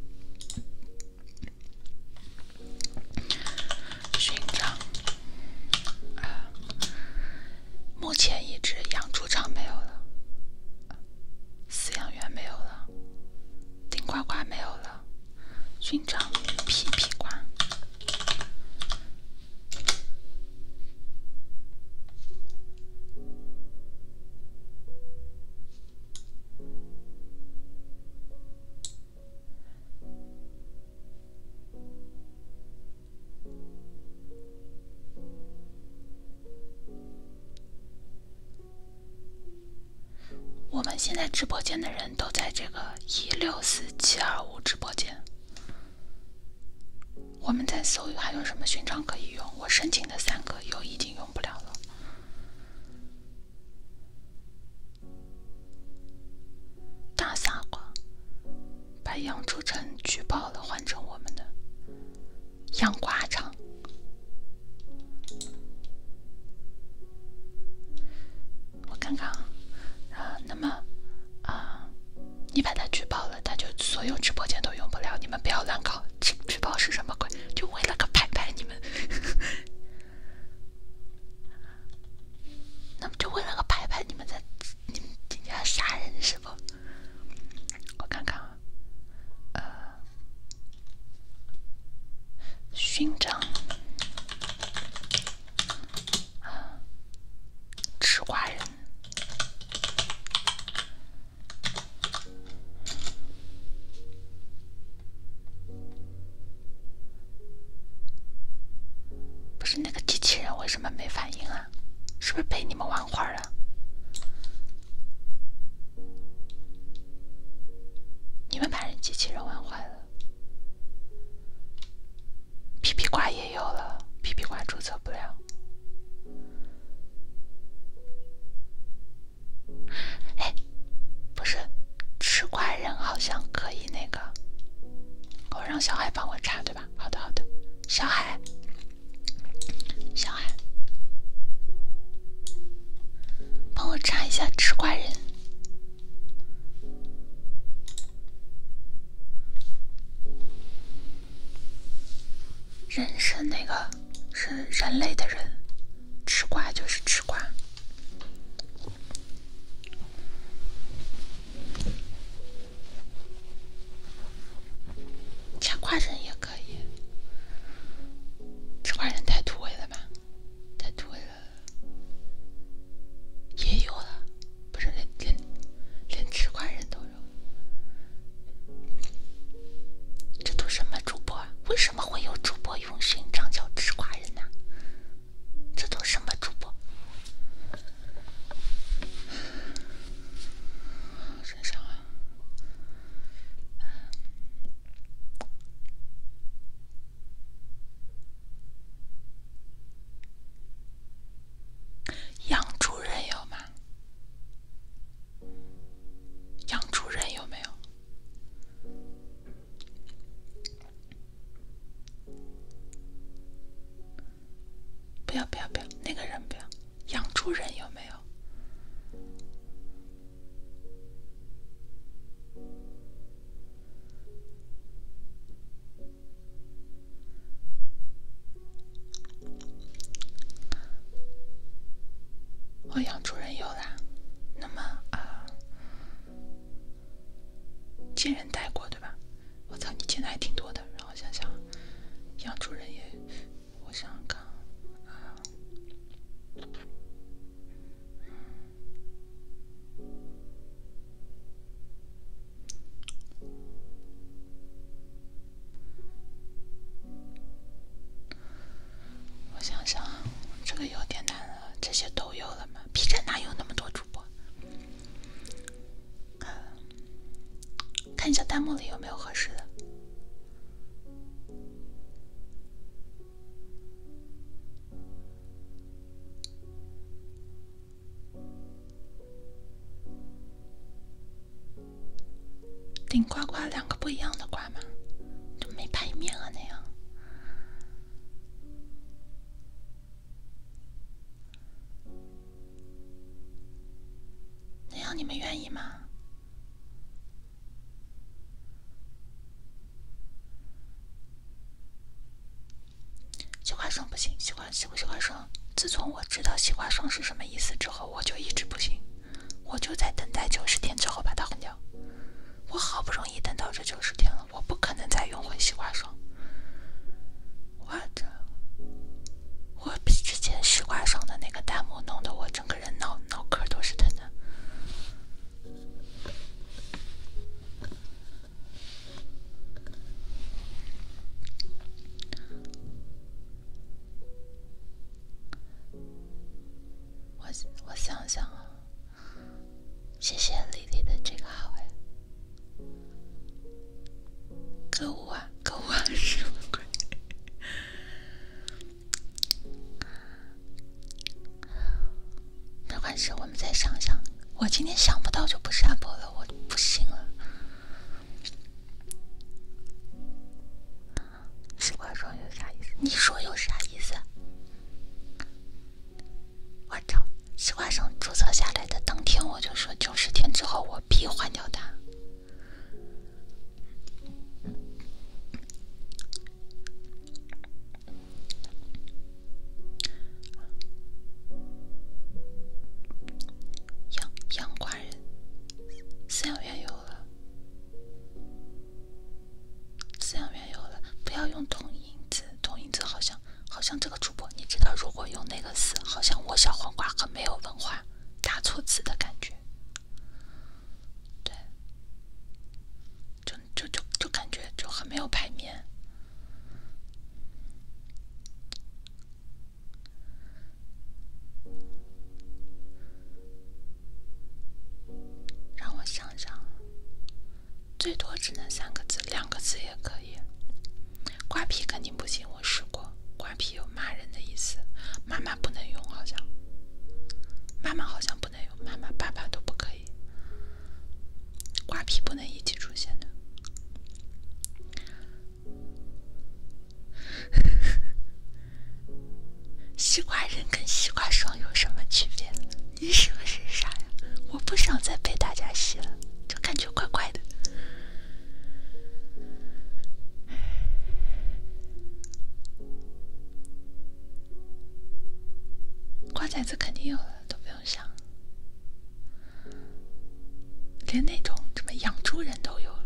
勋章啊，目前已知养猪场没有了，饲养员没有了，顶呱呱没有了，勋章屁屁呱。我们现在直播间的人都在这个一六四七二五直播间。我们在搜还有什么勋章可以用，我申请的三个有已经用不了了。大傻瓜，把养猪场举报了，换成我们的养瓜场。我看看啊。啊，那么啊，你把它举报了，它就所有直播间都用不了。你们不要乱搞，举举报是什么鬼？就为了个牌牌，你们，那么就为了个牌牌，你们在你们今天要杀人是不？我看看啊，呃，勋章啊，吃瓜人。不是那个机器人为什么没反应啊？是不是被你们玩坏了？你们把人机器人玩坏了。皮皮瓜也有了，皮皮瓜注册不了。哎，不是，吃瓜人好像可以那个，我让小海帮我查，对吧？好的好的，小海。小海，帮我查一下吃瓜人。人是那个是人类的人，吃瓜就是吃瓜。吃瓜人也可以，吃瓜人太土味了吧？太土味了。也有了，不是连连连吃瓜人都有。这都什么主播啊？为什么会有主播用勋章叫吃瓜人呢？这都什么主播？身上啊，养猪人有吗？养猪人有没有？不要不要不要，那个人不要。养猪人有没有？我养猪人有啦。那么啊，见人带过对吧？我操，你见的还挺多的。让我想想，养猪人也，我想想看啊。我想想，这个有点难了。这些都有了吗 ？B 站哪有那么多主播？看一下弹幕里有没有合适的。顶呱呱两个不一样的呱吗？就没牌面啊那样。那样你们愿意吗？ 霜不行，西瓜西瓜西瓜霜。自从我知道西瓜霜是什么意思之后，我就一直不行，我就在等待九十天之后把它换掉。我好不容易等到这九十天了，我不可能再用回西瓜霜。我这，我之前西瓜霜的那个弹幕弄得我整个人脑脑壳都是疼的。我我想想啊，谢谢丽丽的这个好哎。购物啊，购物啊，什么鬼？没关系，我们再想想。我今天想不到就不下播了，我不行了。西瓜霜有啥意思？你说有啥意思？我操！西瓜霜注册下来的当天，我就说九十天之后我必换掉它。阳阳瓜人，饲养员有了，饲养员有了，不要用同音字，同音字好像好像这个主播，你知道，如果用那个词，好像我小黄瓜很没有文化，打错字的感觉。对，就就就就感觉就很没有排面。让我想想，最多只能三个字，两个字也可以。瓜皮肯定不行，我试过，瓜皮有骂人的意思，妈妈不能用，好像妈妈好像不能用，妈妈爸爸都不可以，瓜皮不能一起出现的。西瓜人跟西瓜霜有什么区别？你是不是傻呀？我不想再被大家洗了，就感觉怪怪的。瓜崽子肯定有了，都不用想，连那种什么养猪人都有了。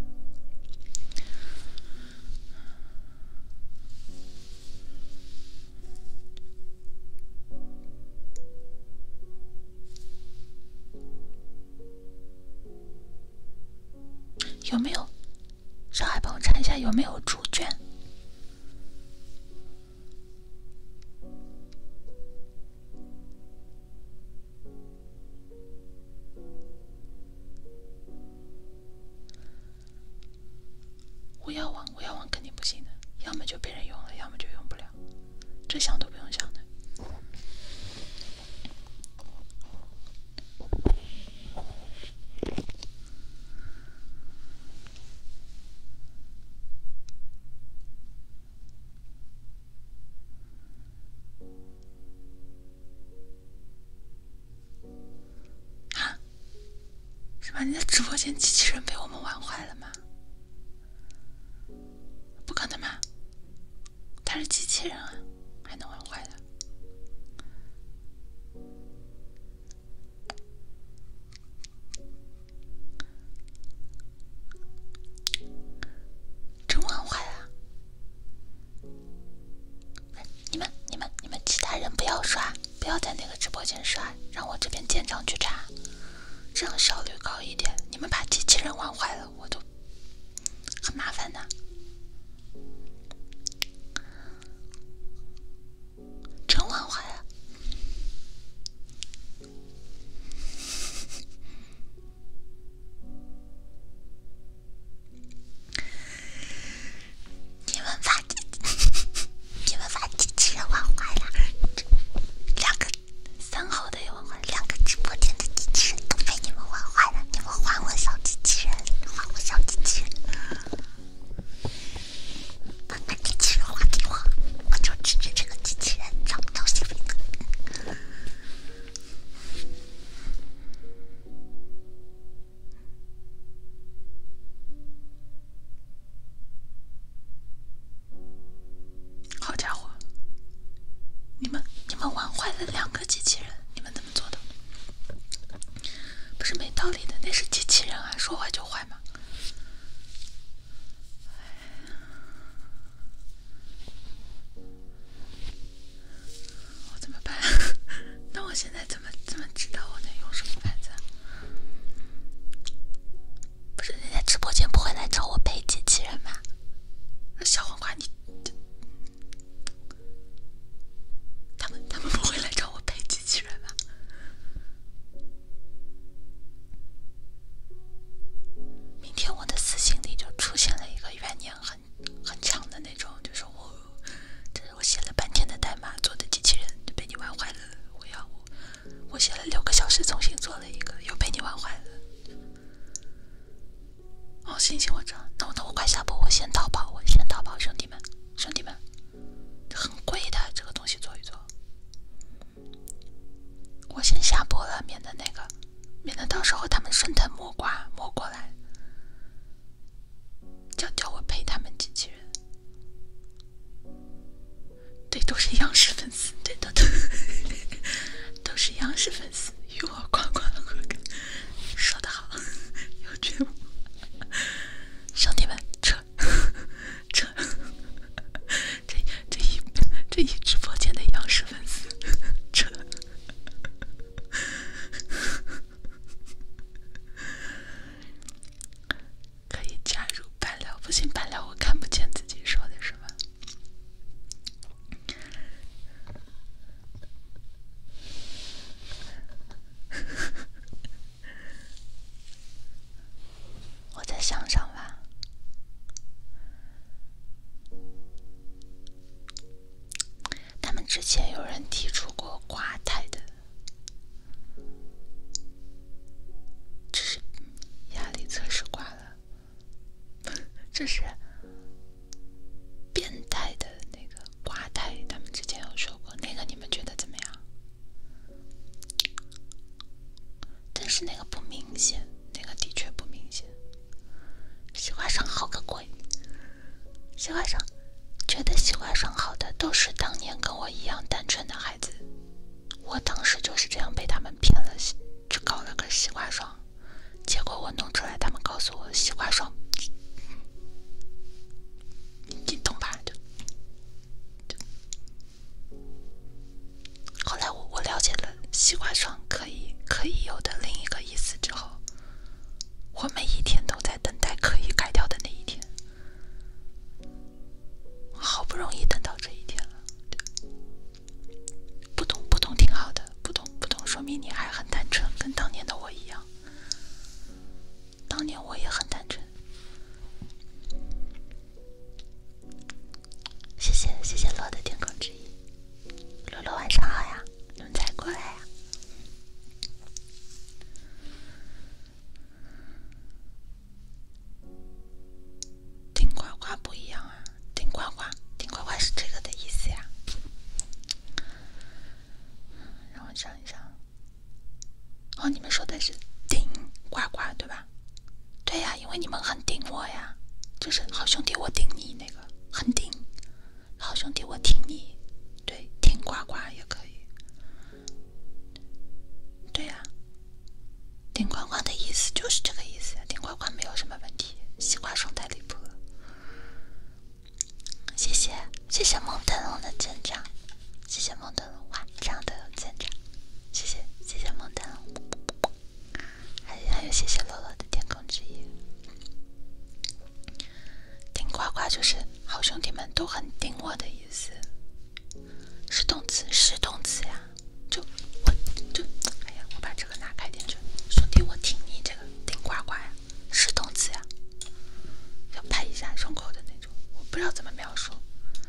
有没有？上海帮我查一下有没有猪圈？无药网，无药网肯定不行的，要么就被人用了，要么就用不了，这想都不用想的。啊？是吧？你的直播间机器人被我们玩坏了吗？不可能吧？它是机器人啊，还能玩坏的？真玩坏了？你们、你们、你们其他人不要刷，不要在那个直播间刷，让我这边舰长去查，这样效率高一点。你们把机器人玩坏了，我都很麻烦的。真玩坏了。你们把你们把机器人玩坏了，两个三号的也玩坏了，两个直播间的机器人都被你们玩坏了。你们还我小机器人，还我小机器人。 了两个机器人，你们怎么做的？不是没道理的，那是机器人啊，说坏就坏嘛。我怎么办？那我现在怎么怎么知道我能用什么牌子啊？不是人家直播间不会来找我配机器人吗？那小黄瓜你，他们他们不会来找我配机器人吗？明天我的私信里就出现了一个怨念很很强的那种，就是我这是我写了半天的代码做的机器人就被你玩坏了，我要我我写了六个小时重新做了一个，又被你玩坏了。哦，行行，我知道，那我那我快下播，我先淘宝，我先淘宝，兄弟们，兄弟们，很贵的这个东西做一做，我先下播了，免得那个，免得到时候他们顺藤摸瓜摸过来，叫叫我陪他们机器人。对，都是央视粉丝，对的，都都是央视粉丝，与我呱呱和感，说得好，有觉悟。兄弟们，撤撤！这这一这一直播间的央视粉丝，撤！可以加入伴聊，不行，伴聊我看不见自己说的是吗？我再想想吧。他们之前有人提出过挂台的，只是压力测试挂了，这是变态的那个挂台，他们之前有说过，那个你们觉得怎么样？但是那个不明显，那个的确不明显。西瓜霜好个鬼！西瓜霜觉得西瓜霜好的都是当年跟我一样单纯的孩子，我当时就是这样被他们骗了，去搞了个西瓜霜，结果我弄出来，他们告诉我西瓜霜，你懂吧？就就后来我我了解了西瓜霜可以可以有的另一个意思之后，我每一天都在等待可以改掉的那一天。好不容易等到这一天了，不懂不懂挺好的，不懂不懂说明你还很单纯，跟当年的我一样。当年我也很单纯。谢谢谢谢罗的天空之翼，罗罗晚上好呀，你们再过来呀。顶呱呱不一样啊，顶呱呱顶呱呱是这个的意思呀。让我想一想，哦，你们说的是顶呱呱对吧？对呀，因为你们很顶我呀，就是好兄弟我顶你那个很顶，好兄弟我挺你，对，挺呱呱也可以。对呀，顶呱呱的意思就是这个意思，顶呱呱没有什么问题，西瓜霜太离谱了。谢谢谢谢蒙德龙的舰长，谢谢蒙德龙，哇，这样的舰长，谢谢谢谢蒙德龙，还有还有谢谢洛洛的天空之翼。顶呱呱就是好兄弟们都很顶我的意思，是动词是动词呀，就我就哎呀，我把这个拿开点，就兄弟我挺你这个顶呱呱呀，是动词呀，要拍一下胸口的那种，我不知道怎么描述。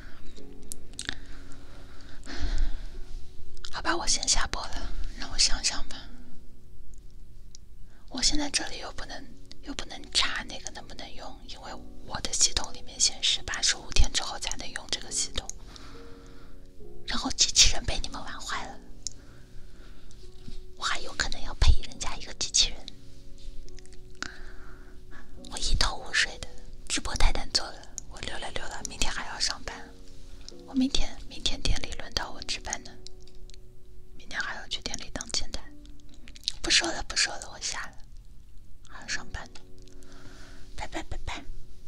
好吧，我先下播了，让我想想吧。我现在这里又不能又不能查那个能不能用，因为我的系统里面显示八十五天之后才能用这个系统。然后机器人被你们玩坏了，我还有可能要赔人家一个机器人。我一头雾水的，直播太难做了，我溜了溜了，明天还要上班。我明天明天店里轮到我值班呢。 天还要去店里当前台。不说了，不说了，我下了，还要上班呢。拜拜拜拜。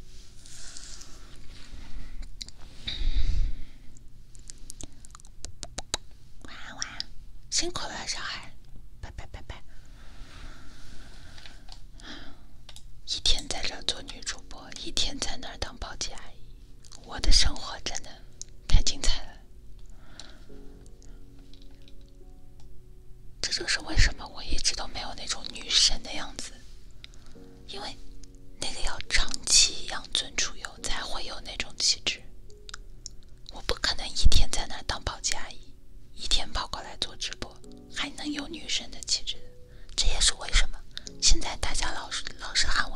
晚安晚安，辛苦了，小孩。拜拜拜拜。一天在这做女主播，一天在那儿当保洁阿姨，我的生活真的太精彩了。这就是为什么我一直都没有那种女神的样子，因为那个要长期养尊处优才会有那种气质。我不可能一天在那儿当保洁阿姨，一天跑过来做直播，还能有女神的气质。这也是为什么现在大家老是老是喊我